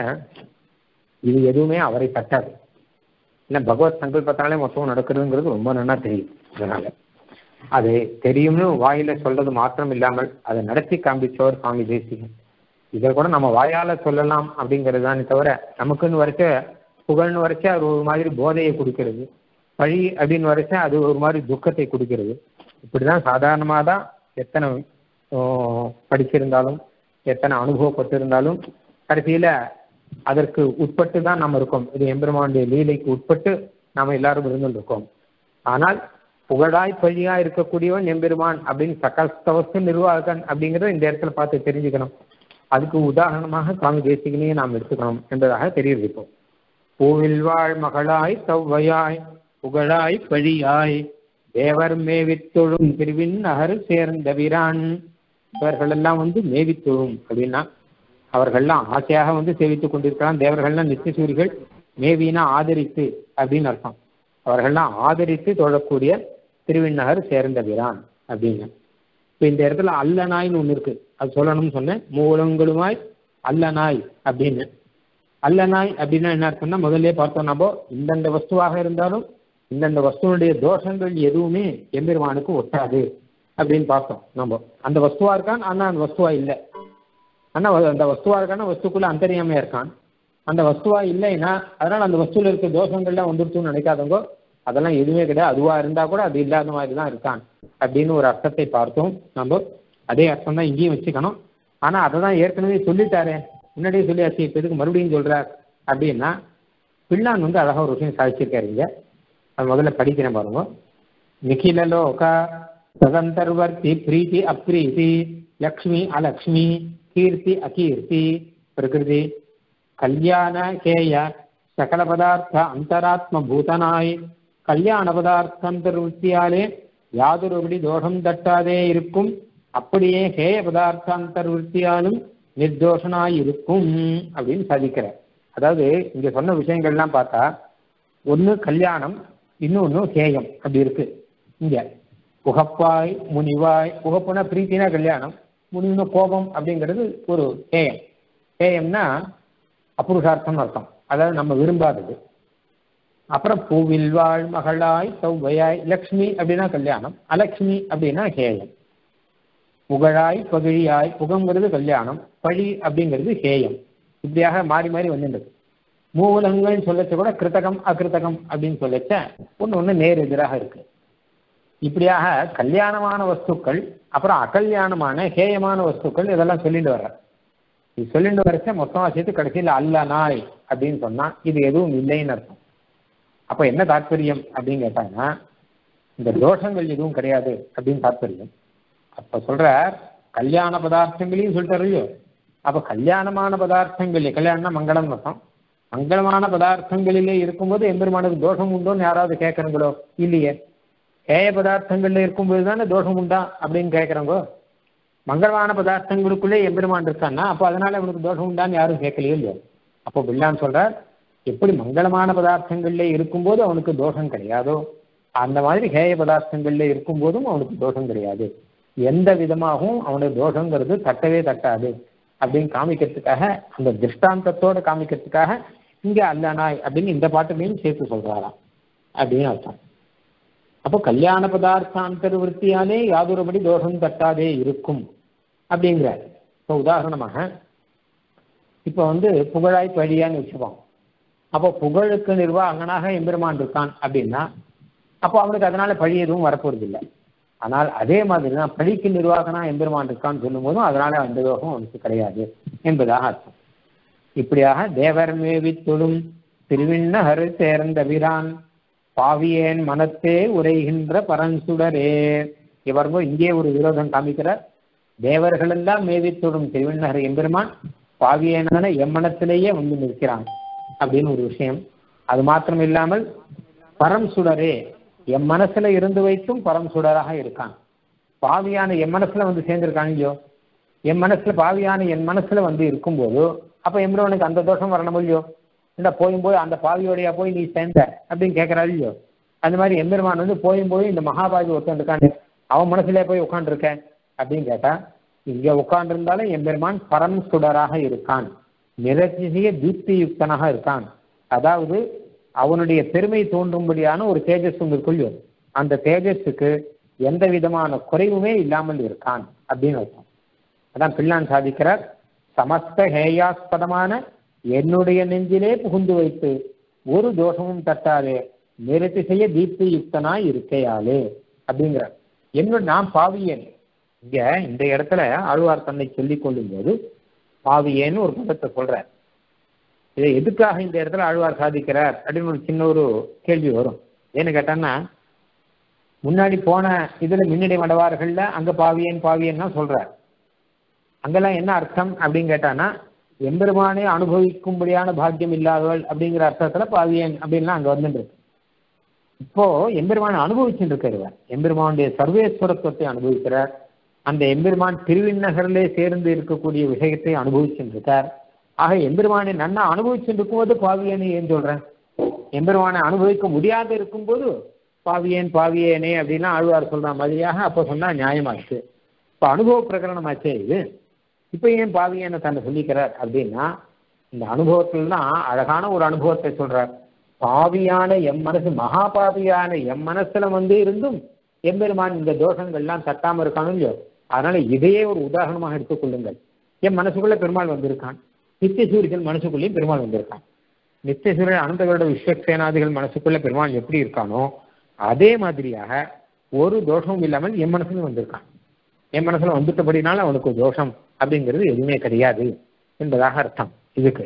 இது எதுவுமே அவரை தட்டாது. இல்லை பகவத் சங்கல்பத்தாலே மொத்தம் நடக்கிறதுங்கிறது ரொம்ப நல்லா தெரியும். அதனால அது தெரியும்னு வாயில சொல்றது மாத்திரம் இல்லாமல் அதை நடத்தி காண்பிச்சவர் சுவாமி தேசிகன். இதை கூட நம்ம வாயால சொல்லலாம் அப்படிங்கிறது தானே தவிர நமக்குன்னு வரைச்ச புகழ்னு வரைச்ச அது ஒரு மாதிரி போதையை கொடுக்கிறது, பழி அப்படின்னு வரைச்ச அது ஒரு மாதிரி துக்கத்தை கொடுக்கிறது. இப்படிதான் சாதாரணமாக தான் எத்தனை படிச்சிருந்தாலும் எத்தனை அனுபவப்பட்டிருந்தாலும் கடைசியில அதற்கு உட்பட்டு தான் நம்ம இருக்கோம். இது எம்பெருமானுடைய லீலைக்கு உட்பட்டு நாம எல்லாரும் இருந்துருக்கோம். ஆனால் புகழாய் பழியா இருக்கக்கூடியவன் எம்பெருமான் அப்படின்னு சகஸ்தவஸ்து நிர்வாகன் அப்படிங்கிறத இந்த இடத்துல பார்த்து தெரிஞ்சுக்கணும். அதுக்கு உதாரணமாக சுவாமி தேசிகனையே நாம் எடுத்துக்கணும் என்பதாக தெரிவிப்போம். பூவில் வாழ் மகளாய் தவ்வையாய் புகழாய் பழியாய் தேவர் மேவித்தொழும் திருவின் நகர் சேர்ந்த வீரான். இவர்கள் எல்லாம் வந்து மேவித்தொழும் அப்படின்னா அவர்கள்லாம் ஆசையாக வந்து சேவித்துக் கொண்டிருக்கிறான். தேவர்கள்லாம் நித்தியசூரிகள், மேவினா ஆதரித்து அப்படின்னு அர்த்தம். அவர்கள்லாம் ஆதரித்து தொழக்கூடிய திருவிண்ணகர் சேர்ந்த வீரான் அப்படின்னு. இப்போ இந்த இடத்துல அல்ல நாய்னு ஒன்று இருக்கு, அது சொல்லணும்னு சொன்னேன். மூலங்களுமாய் அல்ல நாய் அப்படின்னு. அல்ல நாய் அப்படின்னா என்ன அர்த்தம்னா முதல்ல பார்த்தோம் நம்ம இந்தந்த வஸ்துவாக இருந்தாலும் இந்தந்த வஸ்துவனுடைய தோஷங்கள் எதுவுமே எம்பெருமானுக்கு ஒட்டாது அப்படின்னு பார்த்தோம் நம்ம. அந்த வஸ்துவா இருக்கான் ஆனா அந்த வஸ்துவா இல்லை, ஆனா அந்த வஸ்துவா இருக்கான வஸ்துக்குள்ள அந்தரியாமையா இருக்கான். அந்த வஸ்துவா இல்லைன்னா அதனால அந்த வஸ்துல இருக்க தோஷங்கள்லாம் வந்துருச்சுன்னு நினைக்காதவங்க, அதெல்லாம் எதுவுமே கிடையாது, அதுவா இருந்தா கூட அது இல்லாத மாதிரி தான் இருக்கான் அப்படின்னு ஒரு அர்த்தத்தை பார்த்தோம் நம்ம. அதே அர்த்தம் தான் இங்கேயும் வச்சுக்கணும். ஆனா அதை தான் ஏற்கனவே சொல்லிட்டாரே முன்னாடியே சொல்லியாச்சு, இப்போ எதுக்கு மறுபடியும் சொல்றார் அப்படின்னா, பிள்ளான் வந்து அழகா ஒரு விஷயம் சாதிச்சிருக்காருங்க. அது முதல்ல படிக்கிறேன் பாருங்க. நிகில லோகா சதந்தர்வர்த்தி பிரீத்தி அப்ரீதி லக்ஷ்மி அலக்ஷ்மி கீர்த்தி அகீர்த்தி பிரகிருதி கல்யாண கேய சகல பதார்த்த அந்தராத்ம பூதனாய் கல்யாண பதார்த்த அந்தர்வத்தியாலே யாதொருபடி தோஷம் தட்டாதே இருக்கும், அப்படியே ஹேய பதார்த்த அந்தர்வத்தியாலும் நிர்தோஷனாய் இருக்கும் அப்படின்னு சாதிக்கிறார். அதாவது இங்க சொன்ன விஷயங்கள்லாம் பார்த்தா ஒன்று கல்யாணம், இன்னொன்று ஹேயம் அப்படி இருக்கு. இங்க புகப்பாய் முனிவாய், புகப்புனா பிரீத்தினா கல்யாணம், முனிவுனா கோபம் அப்படிங்கிறது ஒரு ஹேயம். ஹேயம்னா அப்புருஷார்த்தம்னு அர்த்தம், அதாவது நம்ம விரும்பாதது. அப்புறம் பூவில் வாழ் மகளாய் சௌவையாய், லக்ஷ்மி அப்படின்னா கல்யாணம், அலக்ஷ்மி அப்படின்னா ஹேயம். புகழாய் பகிழியாய், புகங்கிறது கல்யாணம், பழி அப்படிங்கிறது ஹேயம். இப்படியாக மாறி மாறி வந்துடுது. மூலங்கள் சொல்லச்ச கூட கிருத்தகம் அகிருத்தகம் அப்படின்னு சொல்லச்ச ஒன்று ஒன்று நேர் எதிராக இருக்கு. இப்படியாக கல்யாணமான வஸ்துக்கள் அப்புறம் அகல்யாணமான ஹேயமான வஸ்துக்கள் இதெல்லாம் சொல்லிட்டு வர்ற. இது சொல்லிட்டு வரச்ச மொத்தமாக சேர்த்து கடைசியில் அல்ல நாய் அப்படின்னு சொன்னா இது எதுவும் இல்லைன்னு அர்த்தம். அப்போ என்ன தாற்பயம் அப்படின்னு கேட்டாங்கன்னா, இந்த தோஷங்கள் எதுவும் கிடையாது அப்படின்னு தாற்பயம். அப்ப சொல்ற கல்யாண பதார்த்தங்களையும் சொல்லிட்டாரு இல்லையோ. அப்ப கல்யாணமான பதார்த்தங்கள், கல்யாணம்னா மங்களம் அர்த்தம், மங்களமான பதார்த்தங்களிலே இருக்கும்போது எம்பெருமானுக்கு தோஷம் உண்டோன்னு யாராவது கேட்கறங்களோ? இல்லையே. ஏய பதார்த்தங்கள்ல இருக்கும்போது தானே தோஷம் உண்டா அப்படின்னு கேட்கறங்கோ. மங்களமான பதார்த்தங்களுக்குள்ளே எம்பெருமான் இருக்கான்னா அப்போ அதனால அவனுக்கு தோஷம் உண்டான்னு யாரும் கேட்கலையோ இல்லையோ. அப்போ பிள்ளான்னு சொல்ற, எப்படி மங்களமான பதார்த்தங்கள்ல இருக்கும்போது அவனுக்கு தோஷம் கிடையாதோ அந்த மாதிரி ஹேய பதார்த்தங்கள்ல இருக்கும்போதும் அவனுக்கு தோஷம் கிடையாது. எந்த விதமாகவும் அவனுடைய தோஷங்கிறது தட்டவே தட்டாது அப்படின்னு காமிக்கிறதுக்காக, அந்த திருஷ்டாந்தத்தோட காமிக்கிறதுக்காக இங்க அல்ல நாய் அப்படின்னு இந்த பாட்டுலையும் சேர்த்து சொல்றாராம் அப்படின்னு அர்த்தம். அப்போ கல்யாண பதார்த்தாந்தர்வத்தியாலே யாதொருபடி தோஷம் தட்டாதே இருக்கும் அப்படிங்கிறார். இப்போ உதாரணமாக இப்போ வந்து புகழாய் பழியான்னு வச்சுப்போம். அப்போ புகழுக்கு நிர்வாகனாக எம்பெருமான் இருக்கான் அப்படின்னா அப்போ அவனுக்கு அதனால பழி எதுவும் வரப்போறது இல்லை. ஆனால் அதே மாதிரி தான் பழிக்கு நிர்வாகனா எம்பெருமான் இருக்கான்னு சொல்லும் போதும் அதனால அந்த தோஷம் அவனுக்கு கிடையாது என்பதாக அர்த்தம். இப்படியாக தேவர் மேவி தொழும் திருவிண்ணஹரு சேர்ந்த வீரான் பாவியேன் மனத்தே உரைகின்ற பரன்சுடரே. இவருங்கோ இங்கே ஒரு விரோதம் காமிக்கிறார். தேவர்கள் எல்லாம் மேவி தொழும் திருவிண்ணஹர் எம்பெருமான் பாவியேன எம்மனத்திலேயே வந்து நிற்கிறான் அப்படின்னு ஒரு விஷயம். அது மாத்திரம் இல்லாமல் பரம் சுடரே, என் மனசுல இருந்து வைத்தும் பரம் சுடராக இருக்கான். பாவியான என் மனசுல வந்து சேர்ந்திருக்கான் இல்லையோ. என் மனசுல பாவியான என் மனசுல வந்து இருக்கும்போது அப்ப எம்பெருமானுக்கு அந்த தோஷம் வரணும் இல்லையோ. இல்லை போயும் போய் அந்த பாவியோடையா போய் நீ சேர்ந்த அப்படின்னு கேட்கறாள் இல்லையோ. அந்த மாதிரி எம்பெருமான் வந்து போயும் போய் இந்த மகாபாவி உட்காந்துருக்கான், அவன் மனசுல போய் உட்காந்துருக்கேன் அப்படின்னு கேட்டா, இங்க உட்கார்ந்திருந்தாலும் எம்பெருமான் பரம் சுடராக இருக்கான், நிரதிசய தீப்தி யுக்தனாக இருக்கான். அதாவது அவனுடைய பெருமை தோன்றும்படியான ஒரு தேஜஸ் இருக்குள்ளோ, அந்த தேஜஸுக்கு எந்த விதமான குறைவுமே இல்லாமல் இருக்கான் அப்படின்னு அர்த்தம். அதான் பிள்ளான் சாதிக்கிறார், சமஸ்த ஹேயாஸ்பதமான என்னுடைய நெஞ்சிலே புகுந்து வைத்து ஒரு தோஷமும் தட்டாதே நிரதிசய தீப்தி யுக்தனாய் இருக்கையாலே அப்படிங்கிறார். என்னோட நான் பாவியேன், இங்க இந்த இடத்துல ஆழ்வார் தன்னை சொல்லிக் கொள்ளும் போது பாவியேன்னு ஒரு பதத்தை சொல்றார். இதை எதுக்காக இந்த இடத்துல ஆழ்வார் சாதிக்கிறார் அப்படின்னு ஒரு சின்ன ஒரு கேள்வி வரும். ஏன்னு கேட்டான்னா, முன்னாடி போன இதுல முன்னணி மடவார்கள்ல அங்க பாவியேன் பாவியேன்னா சொல்றார். அங்கெல்லாம் என்ன அர்த்தம் அப்படின்னு கேட்டான்னா, எம்பெருமானே அனுபவிக்கும்படியான பாக்கியம் இல்லாதவள் அப்படிங்கிற அர்த்தத்துல பாவியேன் அப்படின்லாம் அங்க வந்துட்டு இருக்கு. இப்போ எம்பெருமானை அனுபவிச்சுட்டு இருக்கிறவர், எம்பெருமானுடைய சர்வேஸ்வரத்துவத்தை அனுபவிக்கிறார். அந்த எம்பெருமான் திருவிண்ணகரிலே சேர்ந்து இருக்கக்கூடிய விஷயத்தை அனுபவிச்சுட்டு இருக்கார். ஆக எம்பெருமானை நன்னா அனுபவிச்சுட்டு இருக்கும்போது பாவியேன்னு ஏன் சொல்றேன்? எம்பெருமானை அனுபவிக்க முடியாது இருக்கும்போது பாவியேன் பாவியேனே அப்படின்னா ஆழ்வார் சொல்ற மாதிரியாக அப்போ சொன்னா நியாயமாச்சு. இப்போ அனுபவ பிரகரணமாச்சே இது. இப்போ ஏன் பாவியேன்னு தன்னை சொல்லிக்கிறார் அப்படின்னா, இந்த அனுபவத்துல தான் அழகான ஒரு அனுபவத்தை சொல்றார். பாவியான எம் மனசு, மகா பாவியான எம் மனசுல வந்து இருந்தும் எம்பெருமான் இந்த தோஷங்கள்லாம் தட்டாம இருக்கானோ இல்லையோ. அதனால இதையே ஒரு உதாரணமாக எடுத்துக்கொள்ளுங்கள். என் மனசுக்குள்ள பெருமாள் வந்திருக்கான், நித்தியசூரிகள் மனசுக்குள்ளேயும் பெருமாள் வந்திருக்கான். நித்தியசூரியன் அனந்தகரோட விஸ்வக்சேனாதிகள் மனசுக்குள்ள பெருமாள் எப்படி இருக்கானோ அதே மாதிரியாக ஒரு தோஷமும் இல்லாமல் என் மனசுல வந்திருக்கான். என் மனசுல வந்துட்டபடினால அவனுக்கு தோஷம் அப்படிங்கிறது எதுவுமே கிடையாது என்பதாக அர்த்தம். இதுக்கு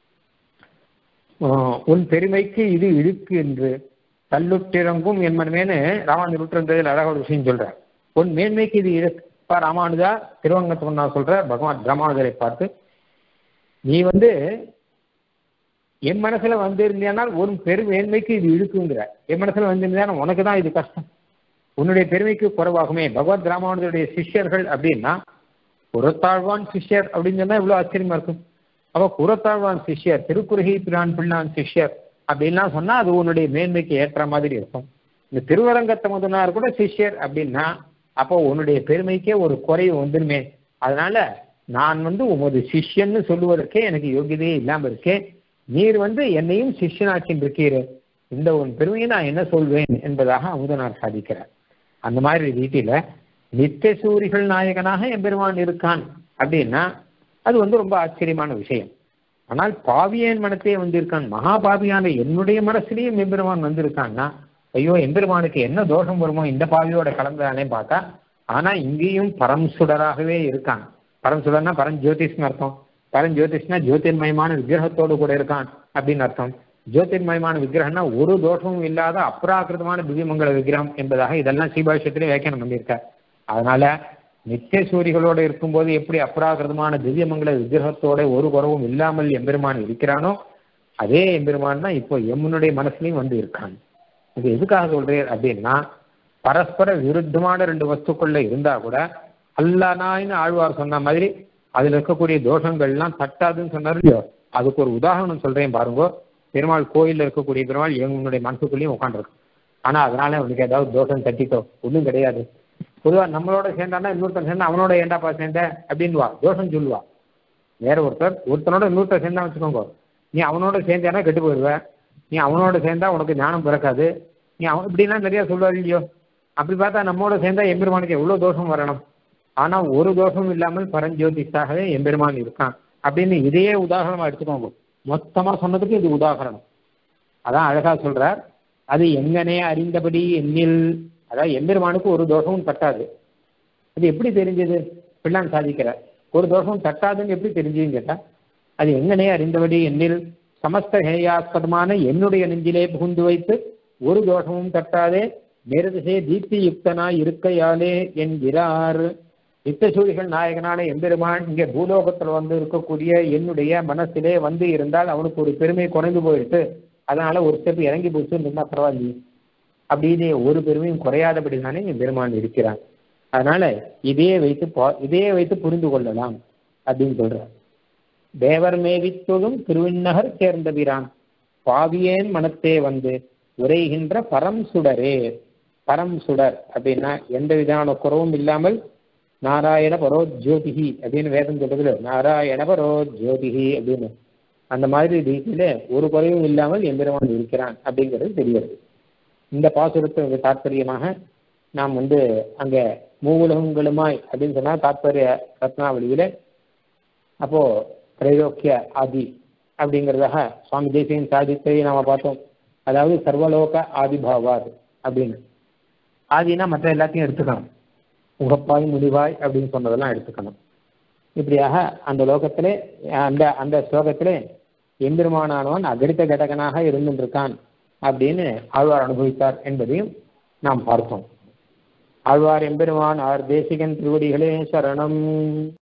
உன் பெருமைக்கு இது இழுக்கு என்று தள்ளுட்டிறங்கும் என் மனமேனு ராமானுஜர் நூற்றந்ததில் அழகாக ஒரு விஷயம் சொல்றார். உன் மேன்மைக்கு இது இழுப்பா ராமானுஜா திருவங்கத்துக்கு நான் சொல்ற பகவான் ராமானுஜரை பார்த்து, நீ வந்து என் மனசுல வந்திருந்தேனால் ஒரு பெருமேன்மைக்கு இது இழுக்குங்கிற. என் மனசுல வந்திருந்தா உனக்கு தான் இது கஷ்டம், உன்னுடைய பெருமைக்கு குறைவாகுமே. பகவத் ராமானுஜருடைய சிஷ்யர்கள் அப்படின்னா குரத்தாழ்வான் சிஷ்யர் அப்படின்னு சொன்னா இவ்வளவு ஆச்சரியமா இருக்கும். அப்ப குரத்தாழ்வான் சிஷ்யர், திருக்குறுகை பிரான் பிள்ளான் சிஷ்யர் அப்படின்லாம் சொன்னா அது உன்னுடைய மேன்மைக்கு ஏற்ற மாதிரி இருக்கும். இந்த திருவரங்கத்தை முதனார் கூட சிஷ்யர் அப்படின்னா அப்போ உன்னுடைய பெருமைக்கே ஒரு குறைவு வந்துருமே. அதனால நான் வந்து உமது சிஷ்யன்னு சொல்லுவதற்கே எனக்கு யோகியதையே இல்லாம இருக்கேன். நீர் வந்து என்னையும் சிஷ்யனாக்கின் இருக்கீரு, இந்த உன் பெருமையை நான் என்ன சொல்வேன் என்பதாக அமுதனார் சாதிக்கிறார். அந்த மாதிரி ரீதியில நித்திய சூரிகள் நாயகனாக எம்பெருமான் இருக்கான் அப்படின்னா அது வந்து ரொம்ப ஆச்சரியமான விஷயம். ஆனால் பாவியன் மனத்தையே வந்திருக்கான், மகா பாவியான என்னுடைய மனசுலயும் எம்பெருமான் வந்திருக்கான்னா ஐயோ எம்பெருமானுக்கு என்ன தோஷம் வருமோ இந்த பாவியோட கலந்தானே பார்த்தா, ஆனா இங்கேயும் பரம்சுடராகவே இருக்கான். பரம்சுடர்னா பரஞ்சோதிஷ்னு அர்த்தம். பரஞ்சோதிஷ்னா ஜோதிர்மயமான விக்கிரகத்தோடு கூட இருக்கான் அப்படின்னு அர்த்தம். ஜோதிர்மயமான விக்கிரகம்னா ஒரு தோஷமும் இல்லாத அப்ராகிருதமான திவ்யமங்கல விக்கிரகம் என்பதாக இதெல்லாம் ஸ்ரீபாஷ்யத்திலே வியாக்கியானம் பண்ணியிருக்கார். அதனால நித்திய சூரிகளோடு இருக்கும்போது எப்படி அப்ராகிருதமான திவ்யமங்கல விக்கிரகத்தோட ஒரு குறவும் இல்லாமல் எம்பெருமான் இருக்கிறானோ அதே எம்பெருமான் தான் இப்போ எம்முனுடைய மனசுலையும் வந்து இருக்கான். இது எதுக்காக சொல்றேன் அப்படின்னா, பரஸ்பர விருத்தமான ரெண்டு வஸ்துக்குள்ள இருந்தா கூட அல்லனாயின்னு ஆழ்வார் சொன்ன மாதிரி அதுல இருக்கக்கூடிய தோஷங்கள்லாம் தட்டாதுன்னு சொன்னார் இல்லையோ, அதுக்கு ஒரு உதாரணம் சொல்றேன் பாருங்க. பெருமாள் கோயில்ல இருக்கக்கூடிய பெருமாள் எங்களுடைய மனசுக்குள்ளேயும் உட்காந்துருக்கு. ஆனா அதனால அவனுக்கு ஏதாவது தோஷம் தட்டிட்டோ ஒன்றும் கிடையாது. பொதுவாக நம்மளோட சேர்ந்தான்னா இன்னொருத்தன் சேர்ந்தா அவனோட ஏண்டாப்பா சேர்ந்த அப்படின்வா தோஷம் சொல்லுவா. வேற ஒருத்தர் ஒருத்தனோட இன்னொருத்தர் சேர்ந்தா வச்சுக்கோங்க, நீ அவனோட சேர்ந்தானா கெட்டு போயிடுவேன், நீ அவனோட சேர்ந்தா உனக்கு ஞானம் பிறக்காது, நீ அவன் இப்படிலாம் நிறைய சொல்லுவார் இல்லையோ. அப்படி பார்த்தா நம்மோட சேர்ந்தா எம்பெருமானுக்கு எவ்வளோ தோஷம் வரணும். ஆனா ஒரு தோஷமும் இல்லாமல் பரஞ்சோதிஷாகவே எம்பெருமான் இருக்கான் அப்படின்னு இதையே உதாரணமா எடுத்துக்கோங்க. மொத்தமா சொன்னதுக்கு இது உதாரணம். அதான் அழகா சொல்றார், அது எங்கனே அறிந்தபடி எண்ணில், அதாவது எம்பெருமானுக்கு ஒரு தோஷமும் தட்டாது. அது எப்படி தெரிஞ்சது பிள்ளான் சாதிக்கிறார். ஒரு தோஷமும் தட்டாதுன்னு எப்படி தெரிஞ்சுன்னு கேட்டா, அது எங்கனே அறிந்தபடி எண்ணில் சமஸ்த ஹேயாஸ்பதமான என்னுடைய நெஞ்சிலே புகுந்து வைத்து ஒரு தோஷமும் தட்டாதே நேரதிசே தீப்தி யுக்தனாய் இருக்கையாலே என்கிறார். நித்தசூரிகள் நாயகனான எம்பெருமான் இங்கே பூலோகத்தில் வந்து இருக்கக்கூடிய என்னுடைய மனசிலே வந்து இருந்தால் அவனுக்கு ஒரு பெருமை குறைந்து போயிட்டு அதனால ஒரு ஸ்டெப் இறங்கி போச்சுன்னு இருந்தா பரவாயில்லையே. அப்படின்னு ஒரு பெருமையும் குறையாதபடி தானே என் பெருமான் இருக்கிறான். அதனால இதையே வைத்து இதையே வைத்து புரிந்து கொள்ளலாம் அப்படின்னு சொல்றார். தேவர் மேவித்தொழும் திருவிண்ணகர் சேர்ந்தபிரான் பாவியேன் மனத்தே வந்து உரைகின்ற பரம் சுடரே. பரம் சுடர் அப்படின்னா எந்த விதமான குறவும் இல்லாமல் நாராயண பரோ ஜோதிஹி அப்படின்னு வேதம் சொல்றதுல நாராயண பரோ ஜோதிஹி அப்படின்னு அந்த மாதிரி ரீதியில ஒரு குறைவும் இல்லாமல் எம்பெருமான் இருக்கிறான் அப்படிங்கிறது தெரிகிறது. இந்த பாசுரத்தை தாற்பயமாக நாம் வந்து அங்க மூவுலகங்களுமாய் அப்படின்னு சொன்னா தாற்பய ரத்னாவளியில அப்போ திரைலோக்கிய ஆதி அப்படிங்கிறதாக சுவாமி தேசியன் சாதித்தை நாம பார்த்தோம். அதாவது சர்வலோக ஆதிபாவார் அப்படின்னு ஆதினா மற்ற எல்லாத்தையும் எடுத்துக்கணும், முகப்பாய் முடிவாய் அப்படின்னு சொன்னதெல்லாம் எடுத்துக்கணும். இப்படியாக அந்த லோகத்திலே அந்த அந்த ஸ்லோகத்திலே எம்பெருமானவன் அகடித்த கடகனாக இருந்துருக்கான் அப்படின்னு ஆழ்வார் அனுபவித்தார் என்பதையும் நாம் பார்த்தோம். ஆழ்வார் எம்பெருமான் ஆர் தேசிகன் திருவடிகளே சரணம்.